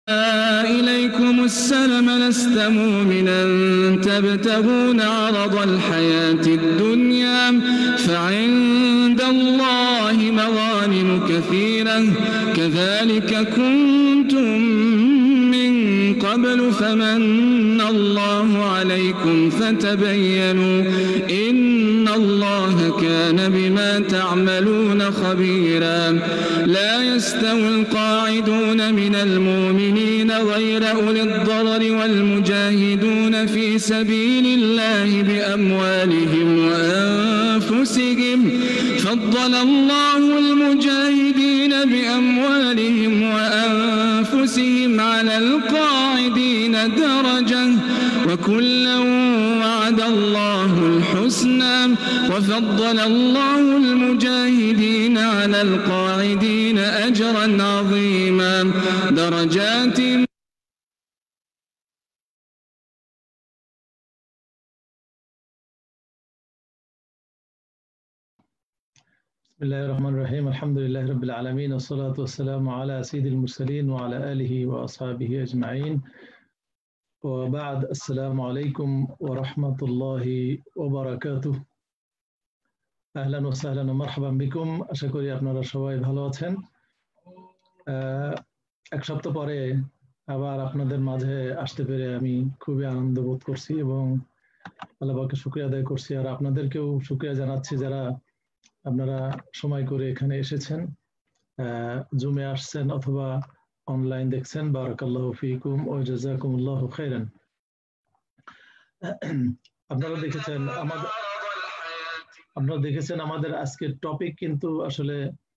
إليكم السلم لست مؤمنا تبتغون عرض الحياة الدنيا فعند الله مغانم كثيرة كذلك كنتم من قبل فمن الله عليكم فتبينوا إن الله كان بما تعملون خبيرا لا يستوي القاعدون من المؤمنين غير أولي الضرر والمجاهدون في سبيل الله بأموالهم وأنفسهم فضل الله المجاهدين بأموالهم وأنفسهم على القاعدين درجة وكلا وعد الله الحسنى وفضل الله المجاهدين على القاعدين أجرا عظيما درجات بسم الله الرحمن الرحيم الحمد لله رب العالمين والصلاة والسلام على سيد المرسلين وعلى آله وأصحابه أجمعين وبعد السلام عليكم ورحمة الله وبركاته أهلا وسهلا ومرحبا بكم আশা করি আপনারা সবাই ভালো আছেন এক সপ্তাহ পরে আবার আপনাদের মাঝে আসতে পেরে আমি খুবই আনন্দ বোধ করছি এবং আল্লাহ পাককে শুকরিয়া আদায় করছি আর আপনাদেরকেও শুকরিয়া জানাচ্ছি যারা আপনারা সময় করে এখানে এসেছেন জুমে আসছেন অথবা অনলাইন দেখছেন বারাকাল্লাহু ফিকুম ওয়া জাযাকুমুল্লাহু খাইরান আপনারা দেখেছেন আমাদের আজকের টপিক কিন্তু আসলে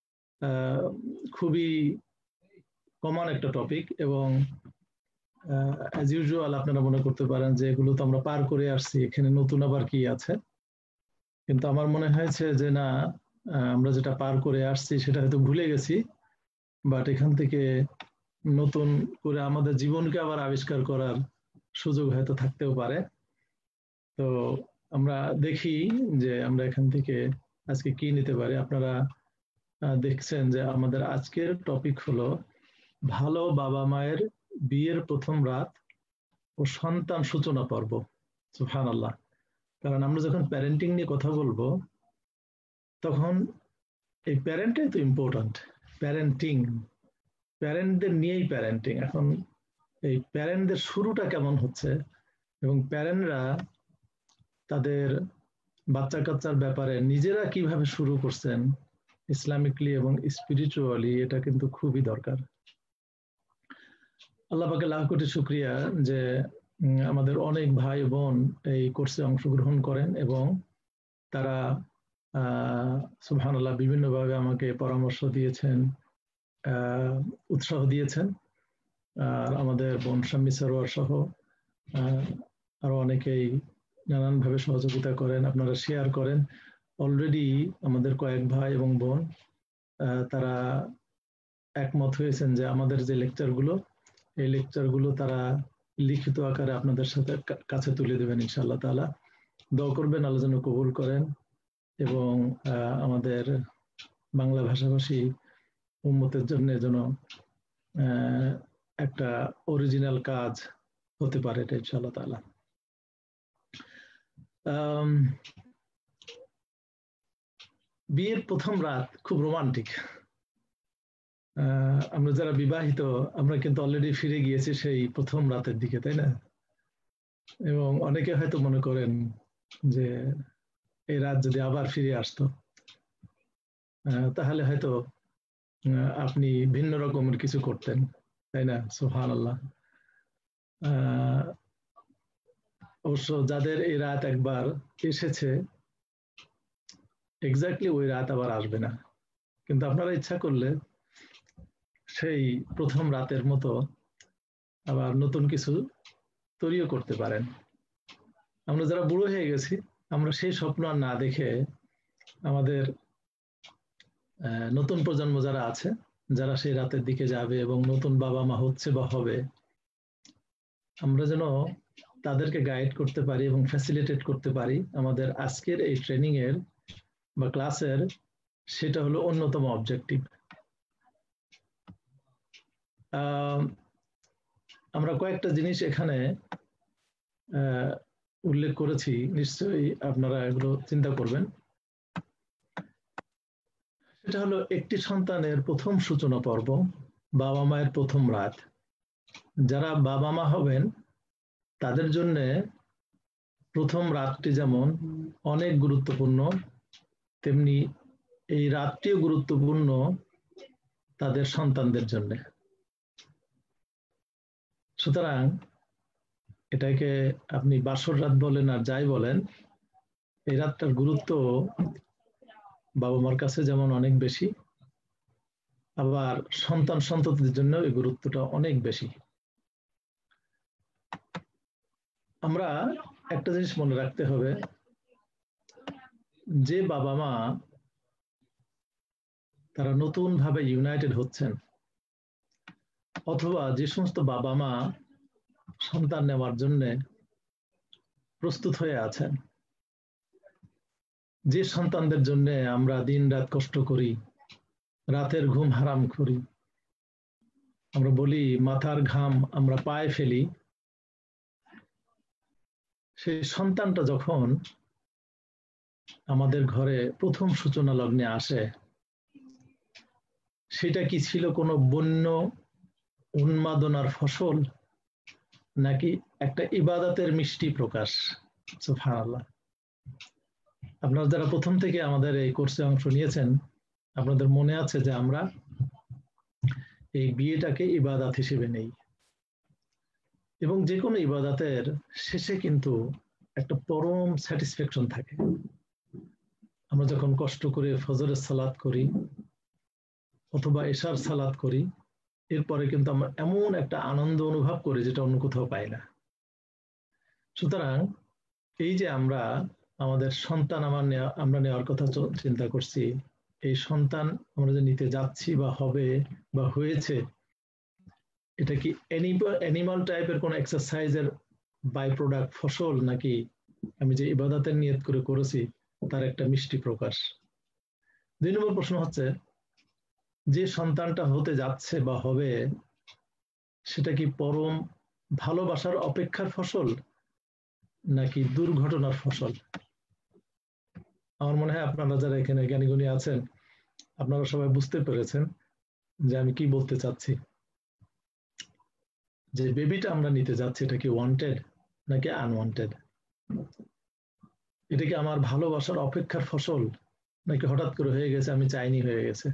খুবই কমন একটা টপিক এবং অ্যাজ ইউজুয়াল আপনারা মনে করতে পারেন যে এগুলো তো আমরা পার করে আসছি এখানে নতুন আবার কি আছে কিন্তু আমার মনে হয়েছে যে না আমরা যেটা পার করে আসছি সেটা হয়তো ভুলে গেছি বাট এখান থেকে নতুন করে আমাদের জীবনকে আবার আবিষ্কার করার সুযোগ হয়তো থাকতেও পারে তো আমরা দেখি যে আমরা এখান থেকে আজকে কি নিতে পারি আপনারা দেখছেন যে আমাদের আজকের টপিক হলো ভালো বাবা মায়ের বিয়ের প্রথম রাত ও সন্তান সূচনা পর্ব সুবহানাল্লাহ কারণ আমরা যখন প্যারেন্টিং নিয়ে কথা বলবো তখন এই প্যারেন্টটাই তো ইম্পর্ট্যান্ট প্যারেন্টদের নিয়েই প্যারেন্টিং এখন এই প্যারেন্টদের শুরুটা কেমন হচ্ছে এবং প্যারেন্টরা তাদের বাচ্চা কাচ্চার ব্যাপারে নিজেরা কিভাবে শুরু করছেন ইসলামিকলি এবং স্পিরিচুয়ালি এটা কিন্তু খুবই দরকার আল্লাহ পাকের লাখ কোটি শুকরিয়া যে আমাদের অনেক ভাই বোন এই কোর্সে অংশগ্রহণ করেন এবং তারা সুবহানাল্লাহ বিভিন্নভাবে আমাকে পরামর্শ দিয়েছেন উৎসাহ দিয়েছেন আর আমাদের বোন শাম্মী সরোয়ার সহ আরো অনেকেই নানানভাবে সহযোগিতা করেন আপনারা শেয়ার করেন অলরেডি আমাদের কয়েক ভাই এবং বোন তারা একমত হয়েছেন যে আমাদের যে লেকচারগুলো এই লেকচারগুলো তারা লিখিত আকারে আপনাদের সাথে কাছে তুলে দেবেন ইনশাআল্লাহ তাআলা দোয়া করবেন আল্লাহ যেন কবুল করেন এবং আমাদের বাংলা ভাষাভাষী উম্মতের জন্য যেন একটা অরিজিনাল কাজ হতে পারে এটা ইনশাআল্লাহ তাআলা বিয়ের প্রথম রাত খুব রোমান্টিক আমরা যারা বিবাহিত আমরা কিন্তু অলরেডি ফিরে গিয়েছি সেই প্রথম রাতের দিকে তাই না এবং অনেকে হয়তো মনে করেন যে এই রাত যদি আবার ফিরে আসতো তাহলে হয়তো আপনি ভিন্ন রকমের কিছু করতেন তাই না সুবহানাল্লাহ অবশ্য যাদের এই রাত একবার এসেছে এক্স্যাক্টলি ওই রাত আবার আসবে না কিন্তু আপনারা ইচ্ছা করলে সেই প্রথম রাতের মতো আবার নতুন কিছু তৈরিও করতে পারেন আমরা যারা বুড়ো হয়ে গেছি আমরা সেই স্বপ্ন আর না দেখে আমাদের নতুন প্রজন্ম যারা আছে যারা সেই রাতের দিকে যাবে এবং নতুন বাবা মা হচ্ছে বা হবে আমরা যেন তাদেরকে গাইড করতে পারি এবং ফ্যাসিলিটেট করতে পারি আমাদের আজকের এই ট্রেনিং এর বা ক্লাসের সেটা হলো অন্যতম অবজেক্টিভ আমরা কয়েকটা জিনিস এখানে উল্লেখ করেছি, নিশ্চয়ই আপনারা এগুলো চিন্তা করবেন। সেটা হলো একটি সন্তানের প্রথম সূচনা পর্ব, বাবা মায়ের প্রথম রাত। যারা বাবা মা হবেন তাদের জন্য প্রথম রাতটি যেমন অনেক গুরুত্বপূর্ণ, তেমনি এই রাতটিও গুরুত্বপূর্ণ তাদের সন্তানদের জন্য। সুতরাং এটাকে আপনি বাসর রাত বলেন আর যাই বলেন, এই রাতটার গুরুত্ব বাবা মার কাছে যেমন অনেক বেশি, আবার সন্তান সন্ততিদের জন্য এই গুরুত্বটা অনেক বেশি। আমরা একটা জিনিস মনে রাখতে হবে, যে বাবা মা তারা নতুন ভাবে ইউনাইটেড হচ্ছেন, অথবা যে সমস্ত বাবা মা সন্তান নেওয়ার জন্য প্রস্তুত হয়ে আছেন, যে সন্তানদের জন্য আমরা দিন রাত কষ্ট করি, রাতের ঘুম হারাম করি, আমরা বলি মাথার ঘাম আমরা পায়ে ফেলি, সেই সন্তানটা যখন আমাদের ঘরে প্রথম সূচনা লগ্নে আসে, সেটা কি ছিল কোনো বন্য উন্মাদনার ফসল, নাকি একটা ইবাদতের মিষ্টি প্রকাশ? সুবহানাল্লাহ। আপনারা যারা প্রথম থেকে আমাদের এই কোর্সে অংশ নিয়েছেন, আপনাদের মনে আছে যে আমরা এই বিয়েটাকে ইবাদত হিসেবে নেই, এবং যে কোনো ইবাদতের শেষে কিন্তু একটা পরম স্যাটিসফ্যাকশন থাকে। আমরা যখন কষ্ট করে ফজরের সালাত করি অথবা এশার সালাত করি, এরপরে কিন্তু আমরা এমন একটা আনন্দ অনুভব করি যেটা অন্য কোথাও পাই না। সুতরাং এই যে আমরা আমাদের সন্তান আমরা নেওয়ার কথা চিন্তা করছি, এই সন্তান আমরা যে নিতে যাচ্ছি বা হবে বা হয়েছে, এটা কি অ্যানিমাল টাইপের কোনো এক্সারসাইজের বাই প্রোডাক্ট ফসল, নাকি আমি যে ইবাদতের নিয়ত করে করেছি তার একটা মিষ্টি প্রকাশ? 2 নম্বর প্রশ্ন হচ্ছে, যে সন্তানটা হতে যাচ্ছে বা হবে, সেটা কি পরম ভালোবাসার অপেক্ষার ফসল নাকি দুর্ঘটনার ফসল? আমার মনে হয় আপনারা যারা এখানে জ্ঞানীগুণী আছেন, আপনারা সবাই বুঝতে পেরেছেন যে আমি কি বলতে চাচ্ছি। যে বেবিটা আমরা নিতে যাচ্ছি, এটা কি ওয়ান্টেড নাকি আনওয়ান্টেড? এটা কি আমার ভালোবাসার অপেক্ষার ফসল, নাকি হঠাৎ করে হয়ে গেছে, আমি চাইনি হয়ে গেছে?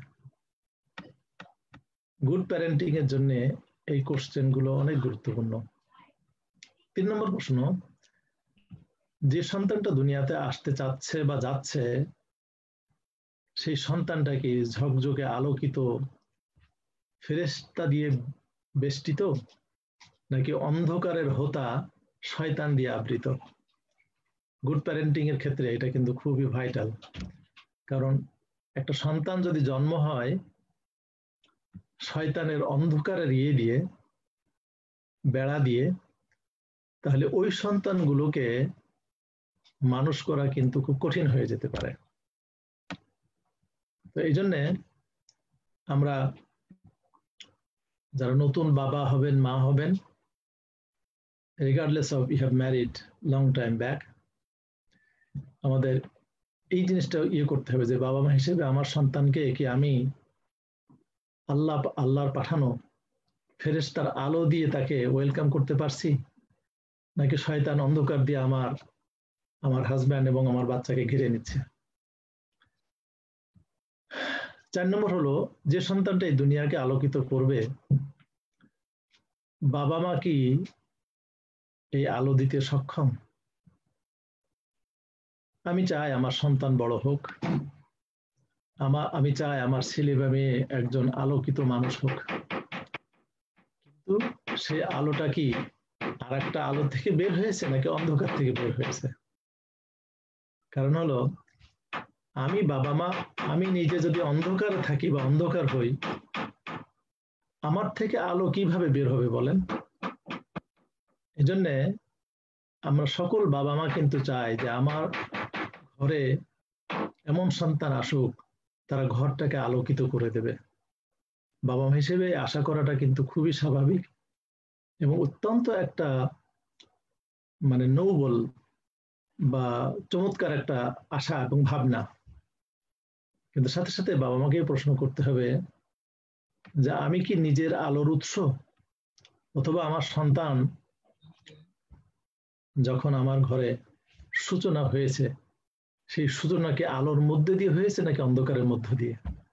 গুড প্যারেন্টিং এর জন্য এই কোশ্চেন গুলো অনেক গুরুত্বপূর্ণ। 3 নম্বর প্রশ্ন, যে সন্তানটা দুনিয়াতে আসতে চাচ্ছে বা যাচ্ছে, সেই সন্তানটা কি ঝকঝকে আলোকিত ফেরেশতা দিয়ে বেষ্টিত, নাকি অন্ধকারের হোতা শয়তান দিয়ে আবৃত? গুড প্যারেন্টিং এর ক্ষেত্রে এটা কিন্তু খুবই ভাইটাল, কারণ একটা সন্তান যদি জন্ম হয় শয়তানের অন্ধকারের দিয়ে বেড়া দিয়ে, তাহলে ওই সন্তানগুলোকে মানুষ করা কিন্তু খুব কঠিন হয়ে যেতে পারে। তো এই জন্যে আমরা যারা নতুন বাবা হবেন, মা হবেন, regardless of you have married long time back, আমাদের এই জিনিসটা করতে হবে যে বাবা মা হিসেবে আমার সন্তানকে কি আমি আল্লাহর পাঠানো ফেরেশতার আলো দিয়ে তাকে ওয়েলকাম করতে পারছি, নাকি শয়তান অন্ধকার দিয়ে আমার হাজব্যান্ড এবং আমার বাচ্চাকে ঘিরে নিচ্ছে? 4 নম্বর হলো, যে সন্তানটা এই দুনিয়াকে আলোকিত করবে, বাবা মা কি এই আলো দিতে সক্ষম? আমি চাই আমার সন্তান বড় হোক, আমি চাই আমার ছেলে বা মেয়ে একজন আলোকিত মানুষ হোক, কিন্তু সে আলোটা কি আর একটা আলো থেকে বের হয়েছে নাকি অন্ধকার থেকে বের হয়েছে? কারণ হলো, আমি বাবা মা, আমি নিজে যদি অন্ধকারে থাকি বা অন্ধকার হই, আমার থেকে আলো কিভাবে বের হবে বলেন? এজন্যে আমরা সকল বাবা মা কিন্তু চাই যে আমার ঘরে এমন সন্তান আসুক তারা ঘরটাকে আলোকিত করে দেবে। বাবা মা হিসেবে আশা করাটা কিন্তু খুবই স্বাভাবিক, এবং অত্যন্ত একটা মানে নোবেল বা চমৎকার একটা আশা এবং ভাবনা। কিন্তু সাথে সাথে বাবা মাকে প্রশ্ন করতে হবে যে আমি কি নিজের আলোর উৎস, অথবা আমার সন্তান যখন আমার ঘরে সূচনা হয়েছে সেই সূচনা কি আলোর মধ্যে দিয়ে হয়েছে নাকি অন্ধকারের মধ্য দিয়ে?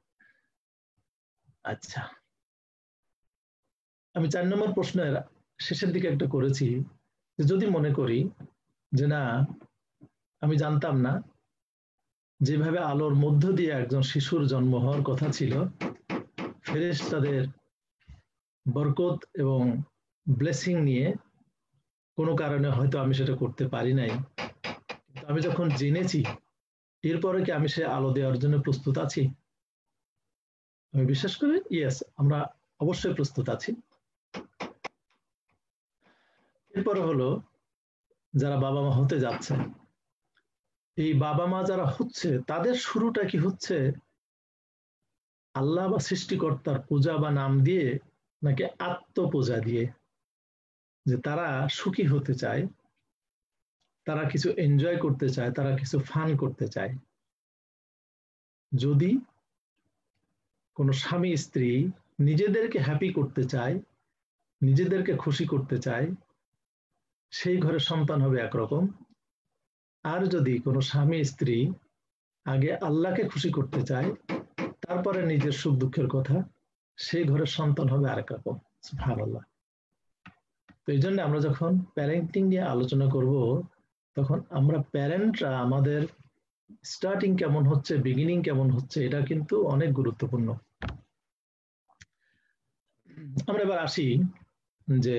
আচ্ছা, আমি 4 নম্বর প্রশ্নের শেষের দিকে একটা করেছি যে যদি মনে করি যে না, আমি জানতাম না যেভাবে আলোর মধ্য দিয়ে একজন শিশুর জন্ম হওয়ার কথা ছিল, ফেরেশতাদের বরকত এবং ব্লেসিং নিয়ে কোনো কারণে হয়তো আমি সেটা করতে পারি নাই, কিন্তু আমি যখন জেনেছি এরপরে কি আমি সে আলো দেওয়ার জন্য প্রস্তুত আছি? আমি বিশ্বাস করি ইয়েস, আমরা অবশ্যই প্রস্তুত আছি। এরপরে হলো যারা বাবা মা হতে যাচ্ছে, এই বাবা মা যারা হচ্ছে তাদের শুরুটা কি হচ্ছে আল্লাহ বা সৃষ্টিকর্তার পূজা বা নাম দিয়ে, নাকি আত্মপূজা দিয়ে? যে তারা সুখী হতে চায়, তারা কিছু এনজয় করতে চায়, তারা কিছু ফান করতে চায়। যদি কোনো স্বামী স্ত্রী নিজেদেরকে হ্যাপি করতে চায়, নিজেদেরকে খুশি করতে চায়, সেই ঘরে সন্তান হবে একরকম। আর যদি কোনো স্বামী স্ত্রী আগে আল্লাহকে খুশি করতে চায়, তারপরে নিজের সুখ দুঃখের কথা, সেই ঘরের সন্তান হবে আরেক রকম। সুবহানাল্লাহ। তো এই জন্য আমরা যখন প্যারেন্টিং নিয়ে আলোচনা করব, তখন আমরা প্যারেন্টরা আমাদের স্টার্টিং কেমন হচ্ছে, বিগিনিং কেমন হচ্ছে, এটা কিন্তু অনেক গুরুত্বপূর্ণ। আমরা এবার আসি যে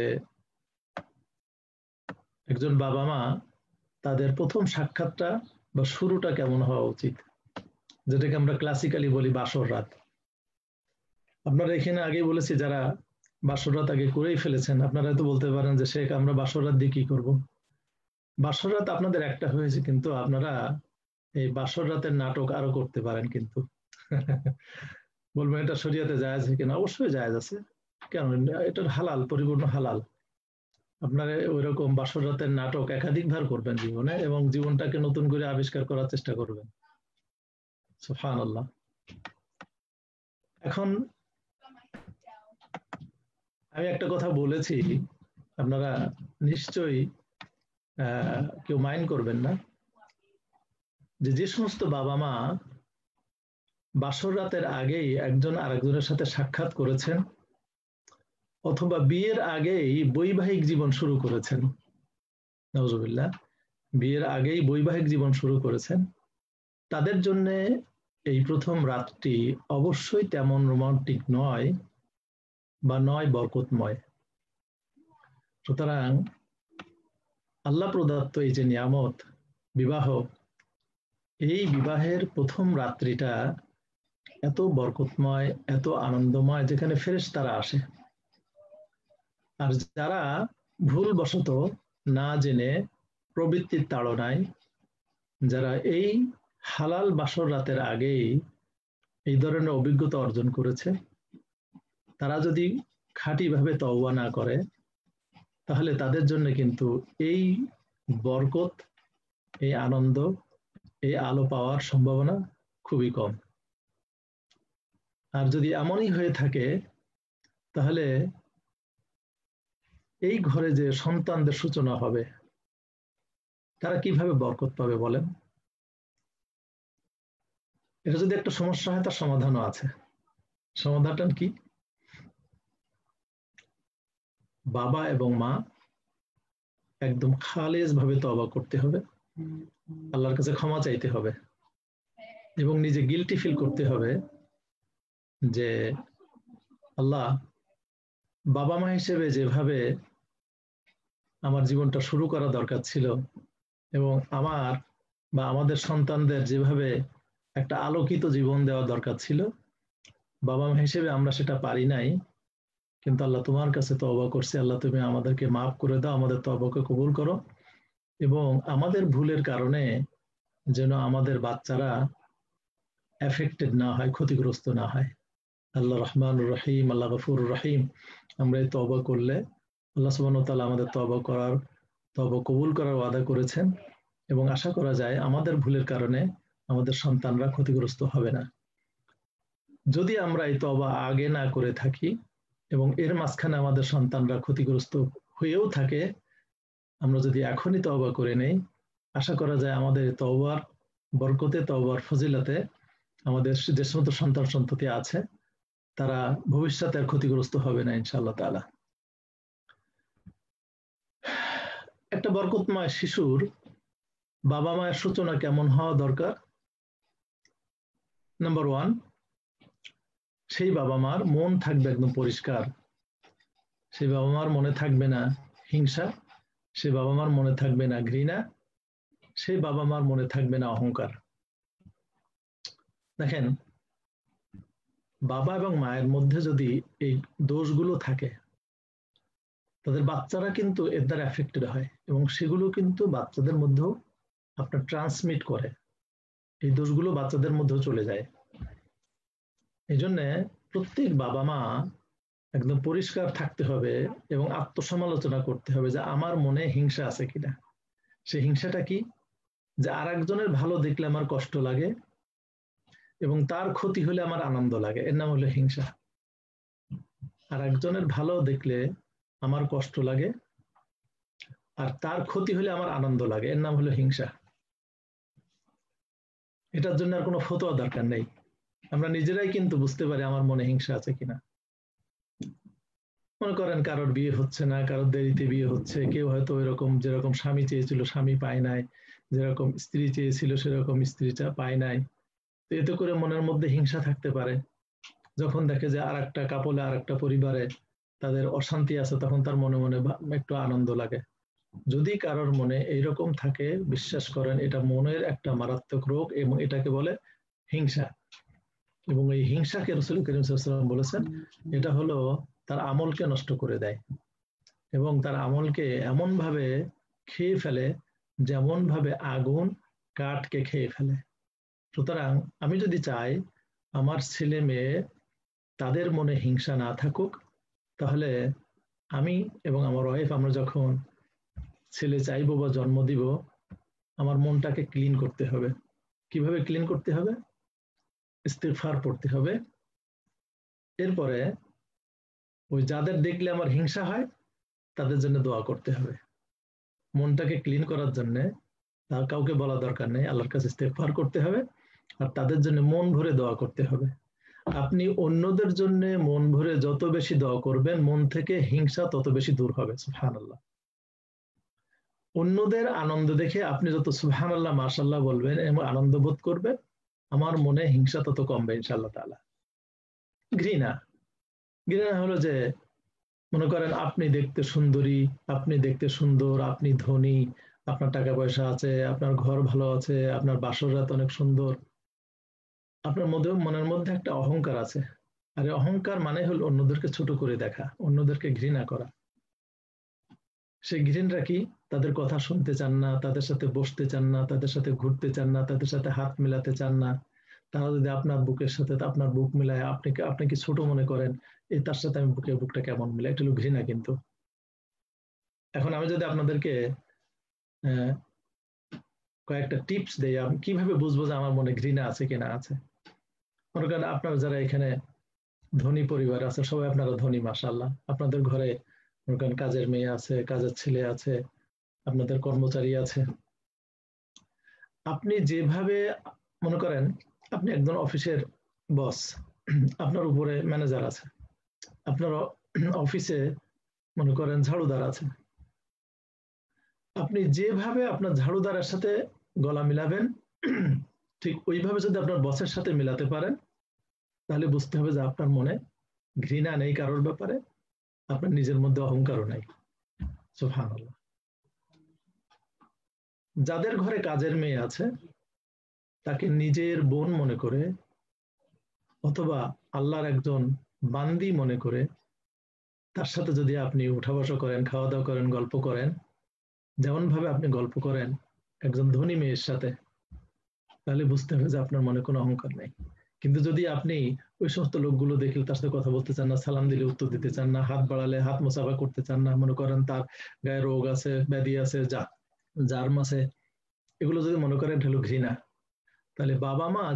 একজন বাবা মা তাদের প্রথম সাক্ষাৎটা বা শুরুটা কেমন হওয়া উচিত, যেটাকে আমরা ক্লাসিক্যালি বলি বাসর রাত। আপনারা এখানে আগেই বলেছি যারা বাসর রাত আগে করেই ফেলেছেন, আপনারা তো বলতে পারেন যে শেখ আমরা বাসর রাত দিয়ে কি করবো। বাসর রাত আপনাদের একটা হয়েছে, কিন্তু আপনারা এই বাসর রাতের নাটক আরো করতে পারেন। কিন্তু বলবেন এটা শরিয়াতে জায়েজ কিনা? অবশ্যই জায়েজ আছে। কেন? এটা হালাল, পরিপূর্ণ হালাল। আপনারা ওইরকম বাসর রাতের নাটক একাধিকবার করবেন জীবনে, এবং জীবনটাকে নতুন করে আবিষ্কার করার চেষ্টা করবেন। সুবহানাল্লাহ। এখন আমি একটা কথা বলেছি, আপনারা নিশ্চয়ই কেউ মাইন্ড করবেন না, যে সমস্ত বাবা মা বাসর রাতের আগেই একজন আরেকজনের সাথে সাক্ষাৎ করেছেন, অথবা বিয়ের আগেই বৈবাহিক জীবন শুরু করেছেন, নাউজুবিল্লাহ, বিয়ের আগেই বৈবাহিক জীবন শুরু করেছেন, তাদের জন্য এই প্রথম রাতটি অবশ্যই তেমন রোমান্টিক নয় বা নয় বরকতময়। সুতরাং আল্লাহ প্রদত্ত এই যে নিয়ামত বিবাহ, এই বিবাহের প্রথম রাত্রিটা এত বরকতময়, এত আনন্দময়, যেখানে ফেরেশতারা আসে। আর যারা ভুলবশত না জেনে প্রবৃত্তির তাড়নায় যারা এই হালাল বাসর রাতের আগেই এই ধরনের অভিজ্ঞতা অর্জন করেছে, তারা যদি খাঁটিভাবে তওবা না করে, তাহলে তাদের জন্য কিন্তু এই বরকত, এই আনন্দ, এই আলো পাওয়ার সম্ভাবনা খুবই কম। আর যদি এমনই হয়ে থাকে, তাহলে এই ঘরে যে সন্তানদের সূচনা হবে, তারা কিভাবে বরকত পাবে বলেন? এটা যদি একটা সমস্যা হয়, তার সমাধানও আছে। সমাধানটা কি? বাবা এবং মা একদম খালেজ ভাবে তওবা করতে হবে, আল্লাহর কাছে ক্ষমা চাইতে হবে, এবং নিজে গিল্টি ফিল করতে হবে যে আল্লাহ, বাবা মা হিসেবে যেভাবে আমার জীবনটা শুরু করা দরকার ছিল, এবং আমার বা আমাদের সন্তানদের যেভাবে একটা আলোকিত জীবন দেওয়া দরকার ছিল, বাবা মা হিসেবে আমরা সেটা পারি নাই। কিন্তু আল্লাহ, তোমার কাছে তওবা করছি, আল্লাহ তুমি আমাদেরকে মাফ করে দাও, আমাদের তওবাকে কবুল করো, এবং আমাদের ভুলের কারণে যেন আমাদের বাচ্চারা এফেক্টেড না হয়, ক্ষতিগ্রস্ত না হয়। আল্লাহ রহমানুর রহিম, আল্লাহ গফুর রহিম। আমরা এই তওবা করলে আল্লাহ সুবহানাহু ওয়া তাআলা আমাদের তওবা কবুল করার ওয়াদা করেছেন এবং আশা করা যায় আমাদের ভুলের কারণে আমাদের সন্তানরা ক্ষতিগ্রস্ত হবে না। যদি আমরা এই তওবা আগে না করে থাকি এবং এর মাঝখানে আমাদের সন্তানরা ক্ষতিগ্রস্ত হয়েও থাকে, আমরা যদি এখনই তওবা করে নেই, আশা করা যায় আমাদের তওবার বরকতে, তওবার ফজিলতে আমাদের যে সমস্ত সন্তান সন্ততি আছে তারা ভবিষ্যতে আর ক্ষতিগ্রস্ত হবে না ইনশাআল্লাহ তাআলা। একটা বরকতময় শিশুর বাবা মায়ের সূচনা কেমন হওয়া দরকার? নাম্বার 1, সেই বাবা মার মন থাকবে একদম পরিষ্কার। সেই বাবা মার মনে থাকবে না হিংসা, সেই বাবা মার মনে থাকবে না ঘৃণা, সেই বাবা মার মনে থাকবে না অহংকার। দেখেন, বাবা এবং মায়ের মধ্যে যদি এই দোষগুলো থাকে, তাদের বাচ্চারা কিন্তু এর দ্বারা এফেক্টেড হয় এবং সেগুলো কিন্তু বাচ্চাদের মধ্যেও আপনার ট্রান্সমিট করে, এই দোষগুলো বাচ্চাদের মধ্যেও চলে যায়। এই জন্য প্রত্যেক বাবা মা একদম পরিষ্কার থাকতে হবে এবং আত্মসমালোচনা করতে হবে যে আমার মনে হিংসা আছে কিনা। সেই হিংসাটা কি? যে আর একজনের ভালো দেখলে আমার কষ্ট লাগে এবং তার ক্ষতি হলে আমার আনন্দ লাগে, এর নাম হলো হিংসা। আর একজনের ভালো দেখলে আমার কষ্ট লাগে আর তার ক্ষতি হলে আমার আনন্দ লাগে, এর নাম হলো হিংসা। এটার জন্য আর কোনো ফতোয়া দরকার নেই, আমরা নিজেরাই কিন্তু বুঝতে পারি আমার মনে হিংসা আছে কিনা। মনে করেন কারোর বিয়ে হচ্ছে না, কারোর দেরিতে বিয়ে হচ্ছে, কেউ হয়তো এরকম যেরকম স্বামী চেয়েছিল স্বামী পায় নাই, যেরকম স্ত্রী চেয়েছিল সেরকম স্ত্রীটা পায় নাই, তো এতে করে মনের মধ্যে হিংসা থাকতে পারে। যখন দেখে যে আর একটা কাপলে আর একটা পরিবারে তাদের অশান্তি আছে, তখন তার মনে মনে একটু আনন্দ লাগে। যদি কারোর মনে এইরকম থাকে, বিশ্বাস করেন এটা মনের একটা মারাত্মক রোগ এবং এটাকে বলে হিংসা। এবং এই হিংসাকে রাসূল করিম সাল্লাল্লাহু আলাইহি ওয়াসাল্লাম বলেছেন এটা হলো তার আমলকে নষ্ট করে দেয় এবং তার আমলকে এমন ভাবে খেয়ে ফেলে যেমন ভাবে আগুন কাঠকে খেয়ে ফেলে। সুতরাং আমি যদি চাই আমার ছেলে মেয়ে তাদের মনে হিংসা না থাকুক, তাহলে আমি এবং আমার ওয়াইফ আমরা যখন ছেলে চাইবো বা জন্ম দিব, আমার মনটাকে ক্লিন করতে হবে। কিভাবে ক্লিন করতে হবে? ইস্তিগফার পড়তে হবে। এরপরে ওই যাদের দেখলে আমার হিংসা হয় তাদের জন্য দোয়া করতে হবে। মনটাকে ক্লিন করার জন্য তার কাউকে বলা দরকার নেই, আল্লাহর কাছে ইস্তিগফার করতে হবে আর তাদের জন্য মন ভরে দোয়া করতে হবে। আপনি অন্যদের জন্য মন ভরে যত বেশি দোয়া করবেন, মন থেকে হিংসা তত বেশি দূর হবে। সুবহানাল্লাহ। অন্যদের আনন্দ দেখে আপনি যত সুবহানাল্লাহ মাশাআল্লাহ বলবেন এবং আনন্দ বোধ করবেন, আমার মনে হিংসা তত কমবে ইনশাআল্লাহ তাআলা। ঘৃণা হলো যে মনে করেন আপনি দেখতে সুন্দরী, আপনি দেখতে সুন্দর, আপনি ধনী, আপনার টাকা পয়সা আছে, আপনার ঘর ভালো আছে, আপনার বাসরাত অনেক সুন্দর, আপনার মনের মধ্যে একটা অহংকার আছে। আর অহংকার মানে হলো অন্যদেরকে ছোট করে দেখা, অন্যদেরকে ঘৃণা করা। সেই ঘৃণাটা কি? তাদের কথা শুনতে চান না, তাদের সাথে বসতে চান না, তাদের সাথে ঘুরতে চান না, তাদের সাথে হাত মেলাতে চান না। তারা যদি আপনার বুকের সাথে আপনার বুক মিলায়, আপনি কি ছোট মনে করেন, এই তার সাথে আমি বুকটা কেমন মিলাই, এটা হলো ঘৃণা। কিন্তু এখন আমি যদি আপনাদেরকে কয়েকটা টিপস দেই আমি কিভাবে বুঝবো যে আমার মনে ঘৃণা আছে কিনা আছে। মনে করেন আপনারা যারা এখানে ধনী পরিবার আছে, সবাই আপনারা ধনী মাশাআল্লাহ, আপনাদের ঘরে মনে করেন কাজের মেয়ে আছে, কাজের ছেলে আছে, আপনাদের কর্মচারী আছে। আপনি যেভাবে মনে করেন আপনি একজন অফিসের বস, আপনার উপরে ম্যানেজার আছে, আপনার অফিসে মনে করেন ঝাড়ুদার আছে, আপনি যেভাবে আপনার ঝাড়ুদারের সাথে গলা মিলাবেন ঠিক ওইভাবে যদি আপনার বসের সাথে মিলাতে পারেন, তাহলে বুঝতে হবে যে আপনার মনে ঘৃণা নেই কারোর ব্যাপারে, আপনার নিজের মধ্যে অহংকারও নাই। সুবহানাল্লাহ। যাদের ঘরে কাজের মেয়ে আছে তাকে নিজের বোন মনে করে অথবা আল্লাহর একজন বান্দি মনে করে তার সাথে যদি আপনি উঠা বসা করেন, খাওয়া দাওয়া করেন, গল্প করেন, যেমন ভাবে আপনি গল্প করেন একজন ধনী মেয়ের সাথে, তাহলে বুঝতে হবে যে আপনার মনে কোনো অহংকার নেই। কিন্তু যদি আপনি ওই সমস্ত লোকগুলো দেখলে তার সাথে কথা বলতে চান না, সালাম দিলে উত্তর দিতে চান না, হাত বাড়ালে হাত মোসাফা করতে চান না, মনে করেন তার গায়ে রোগ আছে, ব্যাধি আছে, জার্ম আছে, এগুলো যদি মনে করেন হলো ঘৃণা, তাহলে বাবা মা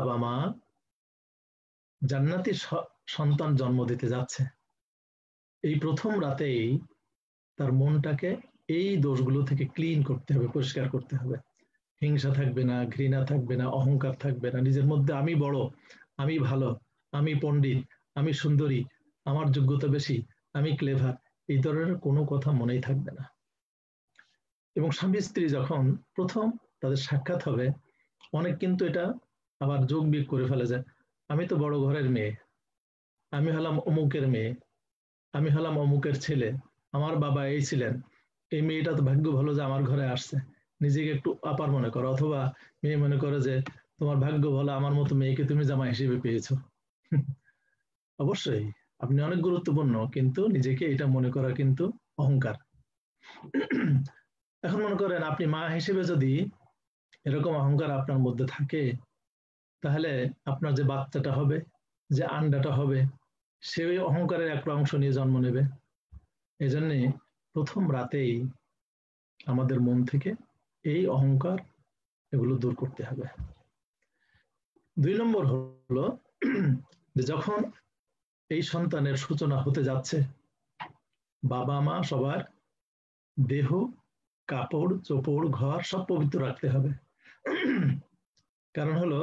জান্নাতি সন্তান জন্ম দিতে যাচ্ছে, এই প্রথম রাতেই তার মনটাকে এই দোষগুলো থেকে ক্লিন করতে হবে, পরিষ্কার করতে হবে। হিংসা থাকবে না, ঘৃণা থাকবে না, অহংকার থাকবে না, নিজের মধ্যে আমি বড়, আমি ভালো, আমি পণ্ডিত, আমি সুন্দরী, আমার যোগ্যতা বেশি, আমি ক্লেভার, এই ধরনের কোনো কথা মনেই থাকবে না। এবং স্বামী স্ত্রী যখন প্রথম তাদের সাক্ষাৎ হবে, অনেক কিন্তু এটা আবার যোগ বিয়োগ করে ফেলে যায়, আমি তো বড় ঘরের মেয়ে, আমি হলাম অমুকের মেয়ে, আমি হলাম অমুকের ছেলে, আমার বাবা এই ছিলেন, এই মেয়েটা তো ভাগ্য ভালো যে আমার ঘরে আসছে, নিজেকে একটু আপার মনে করো, অথবা মেয়ে মনে করে যে তোমার ভাগ্য ভালো, আমার মতো মেয়েকে তুমি জামাই হিসেবে পেয়েছো। অবশ্যই আপনি অনেক গুরুত্বপূর্ণ, কিন্তু নিজেকে এটা মনে করা কিন্তু অহংকার। এখন মনে করেন আপনি মা হিসেবে যদি এরকম অহংকার আপনার মধ্যে থাকে, তাহলে আপনার যে বাচ্চাটা হবে, যে আন্ডাটা হবে, সে ওই অহংকারের একটা অংশ নিয়ে জন্ম নেবে। এই জন্যে প্রথম রাতেই আমাদের মন থেকে এই অহংকার এগুলো দূর করতে হবে। 2 নম্বর হলো যে যখন এই সন্তানের সূচনা হতে যাচ্ছে, বাবা মা সবার দেহ, কাপড় চোপড়, ঘর সব পবিত্র রাখতে হবে। কারণ হলো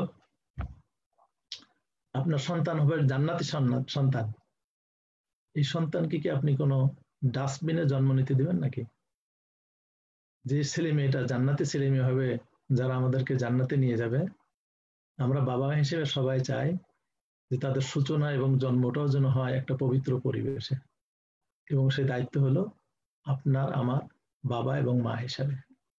আপনার সন্তান হবে জান্নাতি সন্তান, এই সন্তানকে কি আপনি কোনো ডাস্টবিনে জন্ম নিতে দিবেন নাকি? যে ছেলে মেয়েটা জান্নাতি ছেলে মেয়ে হবে, যারা আমাদেরকে জান্নাতে নিয়ে যাবে, আমরা বাবা হিসেবে সবাই চাই যে তাদের সূচনা এবং জন্মটাও যেন হয় একটা পবিত্র পরিবেশে, এবং সেই দায়িত্ব হলো আপনার আমার বাবা এবং মা হিসাবে।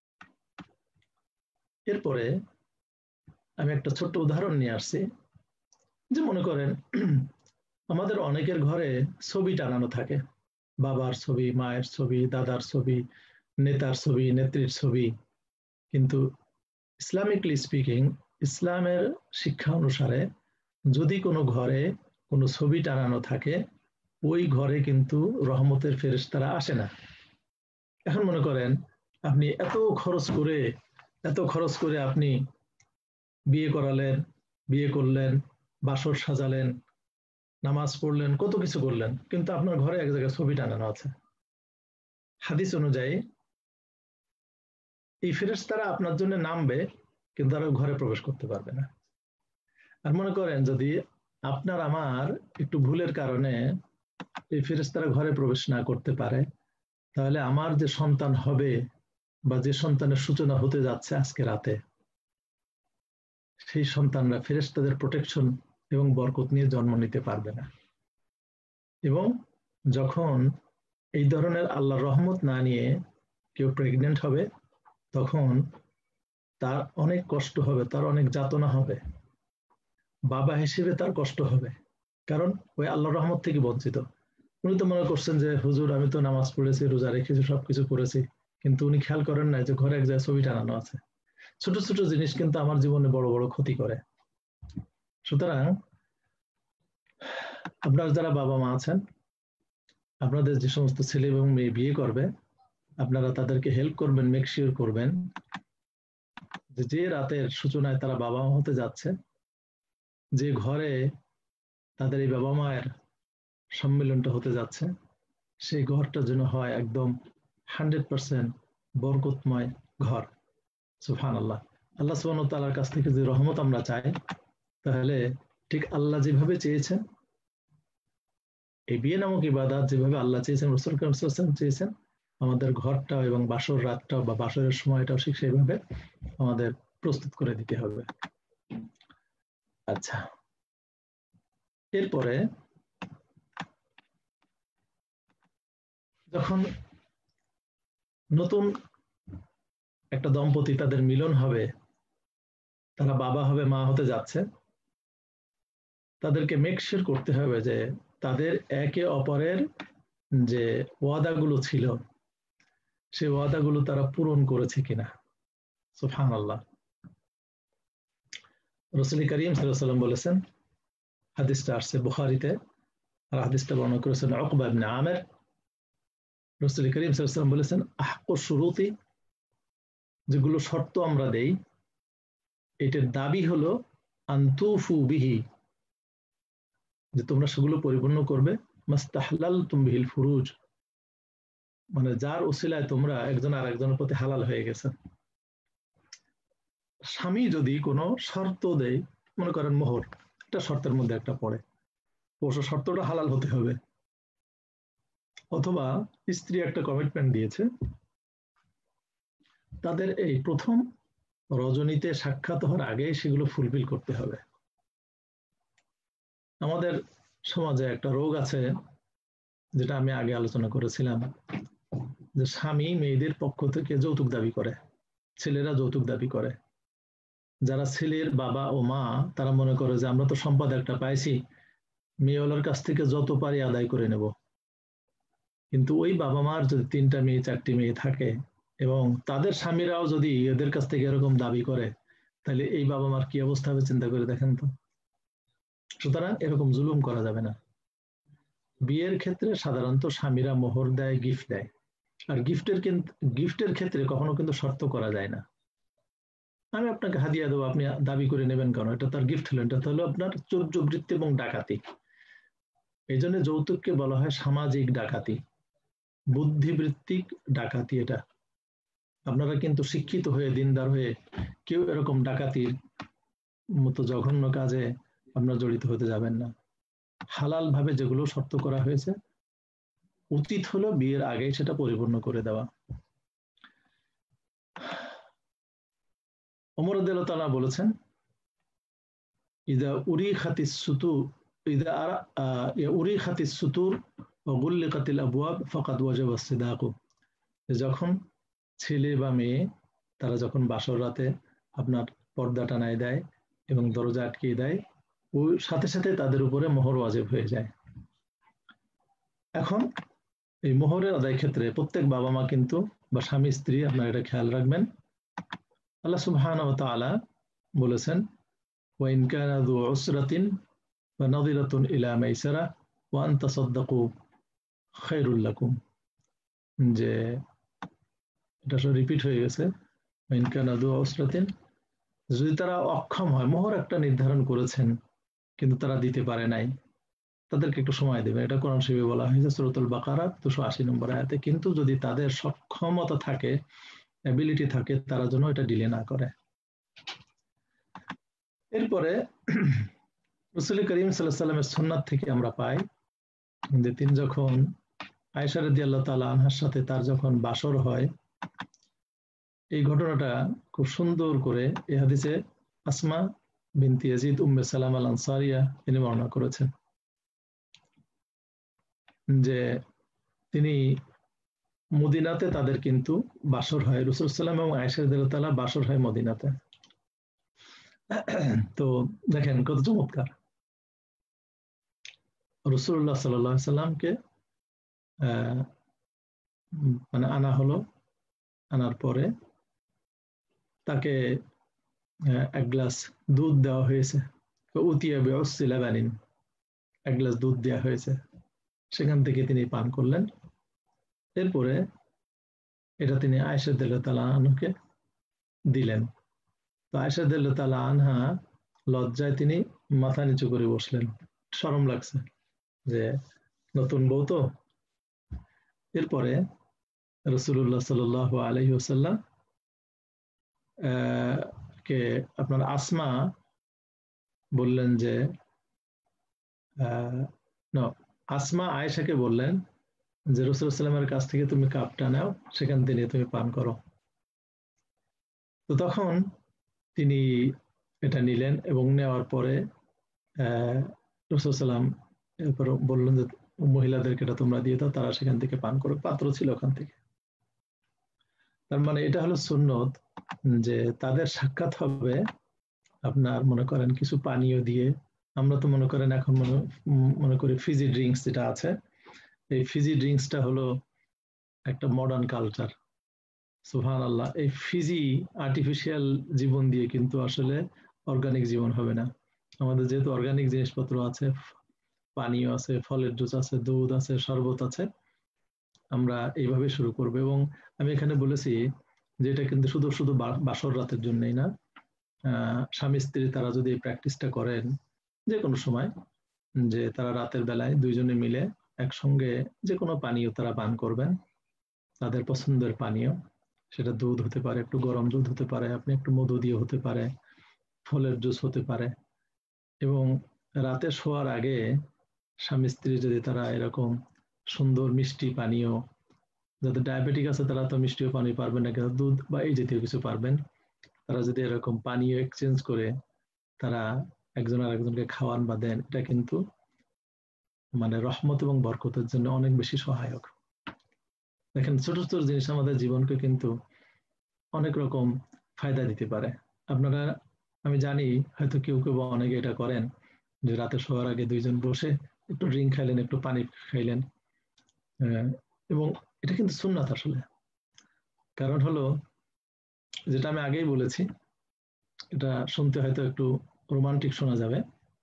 এরপরে আমি একটা ছোট্ট উদাহরণ নিয়ে আসছি, যে মনে করেন আমাদের অনেকের ঘরে ছবি টানানো থাকে, বাবার ছবি, মায়ের ছবি, দাদার ছবি, নেতার ছবি, নেত্রীর ছবি, কিন্তু ইসলামিকলি স্পিকিং, ইসলামের শিক্ষা অনুসারে যদি কোনো ঘরে কোনো ছবি টানানো থাকে, ওই ঘরে কিন্তু রহমতের ফেরেশতারা আসে না। এখন মনে করেন আপনি এত খরচ করে আপনি বিয়ে করালেন, বিয়ে করলেন, বাসর সাজালেন, নামাজ পড়লেন, কত কিছু করলেন, কিন্তু আপনার ঘরে এক জায়গায় ছবি টানানো আছে। হাদিস অনুযায়ী এই ফেরেশতারা আপনার জন্য নামবে, কিন্তু তারা ঘরে প্রবেশ করতে পারবে না। আর মনে করেন যদি আপনার আমার একটু ভুলের কারণে এই ফেরেশতারা ঘরে প্রবেশ না করতে পারে, তাহলে আমার যে সন্তান হবে বা যে সন্তানের সূচনা হতে যাচ্ছে আজকে রাতে, সেই সন্তানরা ফেরেশতাদের প্রোটেকশন এবং বরকত নিয়ে জন্ম নিতে পারবে না। এবং যখন এই ধরনের আল্লাহর রহমত না নিয়ে কেউ প্রেগনেন্ট হবে, তখন তার অনেক কষ্ট হবে, তার অনেক যাতনা হবে, বাবা হিসেবে তার কষ্ট হবে, কারণ ওই আল্লাহর রহমত থেকে বঞ্চিত। উনি তো মনে করছেন যে হুজুর আমি তো নামাজ পড়েছি, রোজা রেখেছি, সবকিছু করেছি, কিন্তু উনি খেয়াল করেন না যে ঘরে এক জায়গায় ছবি টানানো আছে। ছোট ছোট জিনিস কিন্তু আমার জীবনে বড় বড় ক্ষতি করে। সুতরাং আপনার যারা বাবা মা আছেন, আপনাদের যে সমস্ত ছেলে এবং মেয়ে বিয়ে করবে, আপনারা তাদেরকে হেল্প করবেন, মেক শিওর করবেন যে রাতের সূচনায় তারা বাবা মা হতে যাচ্ছে, যে ঘরে তাদের এই বাবা মায়ের সম্মেলনটা হতে যাচ্ছে, সেই ঘরটা যেন হয় একদম 100% বরকতময় ঘর। সুবহানাল্লাহ। আল্লাহ সুবহানাহু ওয়া তাআলার কাছ থেকে যে রহমত আমরা চাই, তাহলে ঠিক আল্লাহ যেভাবে চেয়েছেন, এই বিয়ে নামক ইবাদত যেভাবে আল্লাহ চেয়েছেন, রাসূল কারীম সাল্লাল্লাহু আলাইহি ওয়াসাল্লাম চেয়েছেন, আমাদের ঘরটাও এবং বাসর রাতটাও বা বাসরের সময়টাও ঠিক সেইভাবে আমাদের প্রস্তুত করে দিতে হবে। আচ্ছা, এরপরে যখন নতুন একটা দম্পতি তাদের মিলন হবে, তারা বাবা হবে, মা হতে যাচ্ছে, তাদেরকে মেক শিওর করতে হবে যে তাদের একে অপরের যে ওয়াদাগুলো ছিল, সেই ওয়াদাগুলো তারা পূরণ করেছে কিনা। সুবহানাল্লাহ। রাসূল কারীম সাল্লাল্লাহু আলাইহি ওয়াসাল্লাম বলেছেন, হাদিসটা আসছে বুখারীতে, আর হাদিসটা বর্ণনা করেছেন উকবা ইবনে আমির। রাসূল করিম সাল্লাল্লাহু আলাইহি ওয়াসাল্লাম বলেছেন, আহকুশ শুরুতি, যেগুলো শর্ত আমরা দেই এটার দাবি হলো আনতুফু বিহি, যে তোমরা সেগুলো পরিপূর্ণ করবে, মাস্তাহলালতুম বিহিল ফুরুজ, মানে যার ওসিলায় তোমরা একজন আরেকজনের প্রতি হালাল হয়ে গেছে। স্বামী যদি কোনো শর্ত দেয়, মনে করেন মোহর, একটা শর্তের মধ্যে একটা পড়ে, অবশ্য শর্তটা হালাল হতে হবে, অথবা স্ত্রী একটা কমিটমেন্ট দিয়েছে, তাদের এই প্রথম রজনীতে সাক্ষাৎ হওয়ার আগে সেগুলো ফুলফিল করতে হবে। আমাদের সমাজে একটা রোগ আছে, যেটা আমি আগে আলোচনা করেছিলাম, যে স্বামী মেয়েদের পক্ষ থেকে যৌতুক দাবি করে, ছেলেরা যৌতুক দাবি করে। যারা ছেলের বাবা ও মা, তারা মনে করে যে আমরা তো সম্পদ একটা পাইছি, মেয়েওয়ালার কাছ থেকে যত পারি আদায় করে নেব। কিন্তু ওই বাবা মার যদি 3টা মেয়ে 4টি মেয়ে থাকে এবং তাদের স্বামীরাও যদি এদের কাছ থেকে এরকম দাবি করে, তাহলে এই বাবা মার কি অবস্থা হবে চিন্তা করে দেখেন তো। সুতরাং এরকম জুলুম করা যাবে না। বিয়ের ক্ষেত্রে সাধারণত স্বামীরা মোহর দেয়, গিফট দেয়, আর গিফটের ক্ষেত্রে কখনো কিন্তু শর্ত করা যায় না। আমি আপনাকে হাদিয়া দেবো, আপনি দাবি করে নেবেন কেন? এটা তার গিফট হলো, এটা হলো আপনার চৌর্যবৃত্তি এবং ডাকাতি। এই জন্য যৌতুককে বলা হয় সামাজিক ডাকাতি, বুদ্ধিবৃত্তিক ডাকাতি। এটা আপনারা কিন্তু শিক্ষিত হয়ে, দিনদার হয়ে কেউ এরকম ডাকাতির মতো জঘন্য কাজে আপনারা জড়িত হতে যাবেন না। হালাল ভাবে যেগুলো শর্ত করা হয়েছে, উচিত হলো বিয়ের আগে সেটা পরিপূর্ণ করে দেওয়া। ওমর রাদিয়াল্লাহু তাআলা বলেছেন, ইদা উরিখাতিস সুতুর, ইদা উরিখাতিস সুতুর ওয়া গুল্লিকাতিল আবওয়াব ফাকাদ ওয়াজাবা সিদাকু। যখন ছেলে বা মেয়ে তারা যখন বাসর রাতে আপনার পর্দা টানায় দেয় এবং দরজা আটকিয়ে দেয়, ওই সাথে সাথে তাদের উপরে মোহর ওয়াজিব হয়ে যায়। এখন এই মোহরের আদায় ক্ষেত্রে প্রত্যেক বাবা মা কিন্তু, বা স্বামী স্ত্রী, আপনারা এটা খেয়াল রাখবেন। আল্লাহ সুবহানাহু ওয়া তাআলা বলেছেন, ওয়া ইন কানা যু উসরাতিন ওয়া নাযিরাতুন ইলা মাইসারা ওয়া আন তাসাদদাকু খায়রুল লাকুম, যে এটা রিপিট হয়ে গেছে, ওয়া ইন কানা যু উসরাতিন, যদি তারা অক্ষম হয়, মোহর একটা নির্ধারণ করেছেন কিন্তু তারা দিতে পারে নাই, তাদেরকে একটু সময় দেবেন। এটা কোরআন শরীফে বলা হয়েছে সূরাতুল বাকারা 280 নম্বর আয়াতে। কিন্তু যদি তাদের সক্ষমতা থাকে, অ্যাবিলিটি থাকে, তারা যেন এটা ডিলে না করে। এরপরে রাসূল করিম সাল্লাল্লাহু আলাইহি ওয়াসাল্লামের সুন্নাত থেকে আমরা পাই যে তিনি যখন আয়েশা রাদিয়াল্লাহু তাআলা আনহার সাথে তার যখন বাসর হয়, এই ঘটনাটা খুব সুন্দর করে এই হাদিসে আসমা বিনতি ইয়াজিদ উম্মে সালামা আল আনসারিয়া তিনি বর্ণনা করেছেন, যে তিনি মদিনাতে তাদের কিন্তু বাসর হয়, রাসূল সাল্লাল্লাহু আলাইহি ওয়াসাল্লাম এবং আয়েশা রাদিয়াল্লাহু তাআলা বাসর হয় মদিনাতে। তো দেখেন কত চমৎকার। রাসূলুল্লাহ সাল্লাল্লাহু আলাইহি ওয়াসাল্লামকে মানে আনা হলো, আনার পরে তাকে এক গ্লাস দুধ দেওয়া হয়েছে, উতিয়া বিউসসি লাবানিন, এক গ্লাস দুধ দেওয়া হয়েছে, সেখান থেকে তিনি পান করলেন। এরপরে এটা তিনি আয়েশা রাদিয়াল্লাহু তাআলা আনহাকে দিলেন। তো আয়েশা রাদিয়াল্লাহু তাআলা আনহা লজ্জায় তিনি মাথা নিচু করে বসলেন, শরম লাগছে যে নতুন বউ তো। এরপরে রাসূলুল্লাহ সাল্লাল্লাহু আলাইহি ওয়াসাল্লাম কে আপনার আসমা বললেন যে আসমা আয়েশাকে বললেন যে রাসূল সাল্লাল্লাহু কাছ থেকে তুমি কাপটা নাও, সেখান থেকে তুমি পান করো। তো তখন তিনি এটা নিলেন এবং নেওয়ার পরে রাসূল সাল্লাম এরপর বললেন যে মহিলাদেরকে এটা তোমরা দিয়ে দাও, তারা সেখান থেকে পান করো, পাত্র ছিল ওখান থেকে। তার মানে এটা হলো সুন্নত, যে তাদের সাক্ষাৎ হবে আপনার মনে করেন কিছু পানীয় দিয়ে। আমরা তো মনে করেন এখন মনে করি ফিজি ড্রিঙ্কস যেটা আছে, এই ফিজি ড্রিঙ্কসটা হলো একটা মডার্ন কালচার। সুবহানাল্লাহ, এই ফিজি আর্টিফিশিয়াল জীবন দিয়ে কিন্তু আসলে অর্গানিক জীবন হবে না। আমাদের যেহেতু অর্গানিক জিনিসপত্র আছে, পানীয় আছে, ফলের জুস আছে, দুধ আছে, শরবত আছে, আমরা এইভাবে শুরু করব। এবং আমি এখানে বলেছি যে এটা কিন্তু শুধু শুধু বাসর রাতের জন্যই না, স্বামী স্ত্রী তারা যদি এই প্র্যাকটিসটা করেন যে কোনো সময়, যে তারা রাতের বেলায় দুইজনে মিলে একসঙ্গে যে কোনো পানীয় তারা পান করবেন, তাদের পছন্দের পানীয়, সেটা দুধ হতে পারে, একটু গরম দুধ হতে পারে, আপনি একটু মধু দিয়ে হতে পারে, ফলের জুস হতে পারে। এবং রাতে শোয়ার আগে স্বামী স্ত্রী যদি তারা এরকম সুন্দর মিষ্টি পানীয়, যাদের ডায়াবেটিক আছে তারা তো মিষ্টিও পানি পারবেন না, কিন্তু দুধ বা এই জাতীয় কিছু পারবেন, তারা যদি এরকম পানীয় এক্সচেঞ্জ করে তারা একজন আর একজনকে খাওয়ান বা দেন, এটা কিন্তু মানে রহমত এবং বরকতের জন্য অনেক বেশি সহায়ক। দেখেন, ছোট ছোট জিনিস আমাদের জীবনকে কিন্তু অনেক রকম ফায়দা দিতে পারে। আপনারা, আমি জানি হয়তো কেউ কেউ অনেকে এটা করেন যে রাতে শোয়ার আগে দুইজন বসে একটু ড্রিঙ্ক খাইলেন, একটু পানি খাইলেন, এবং এটা কিন্তু সুন্নাত আসলে। কারণ হলো, যেটা আমি আগেই বলেছি, এটা শুনতে হয়তো একটু রোমান্টিক শোনা যাবে,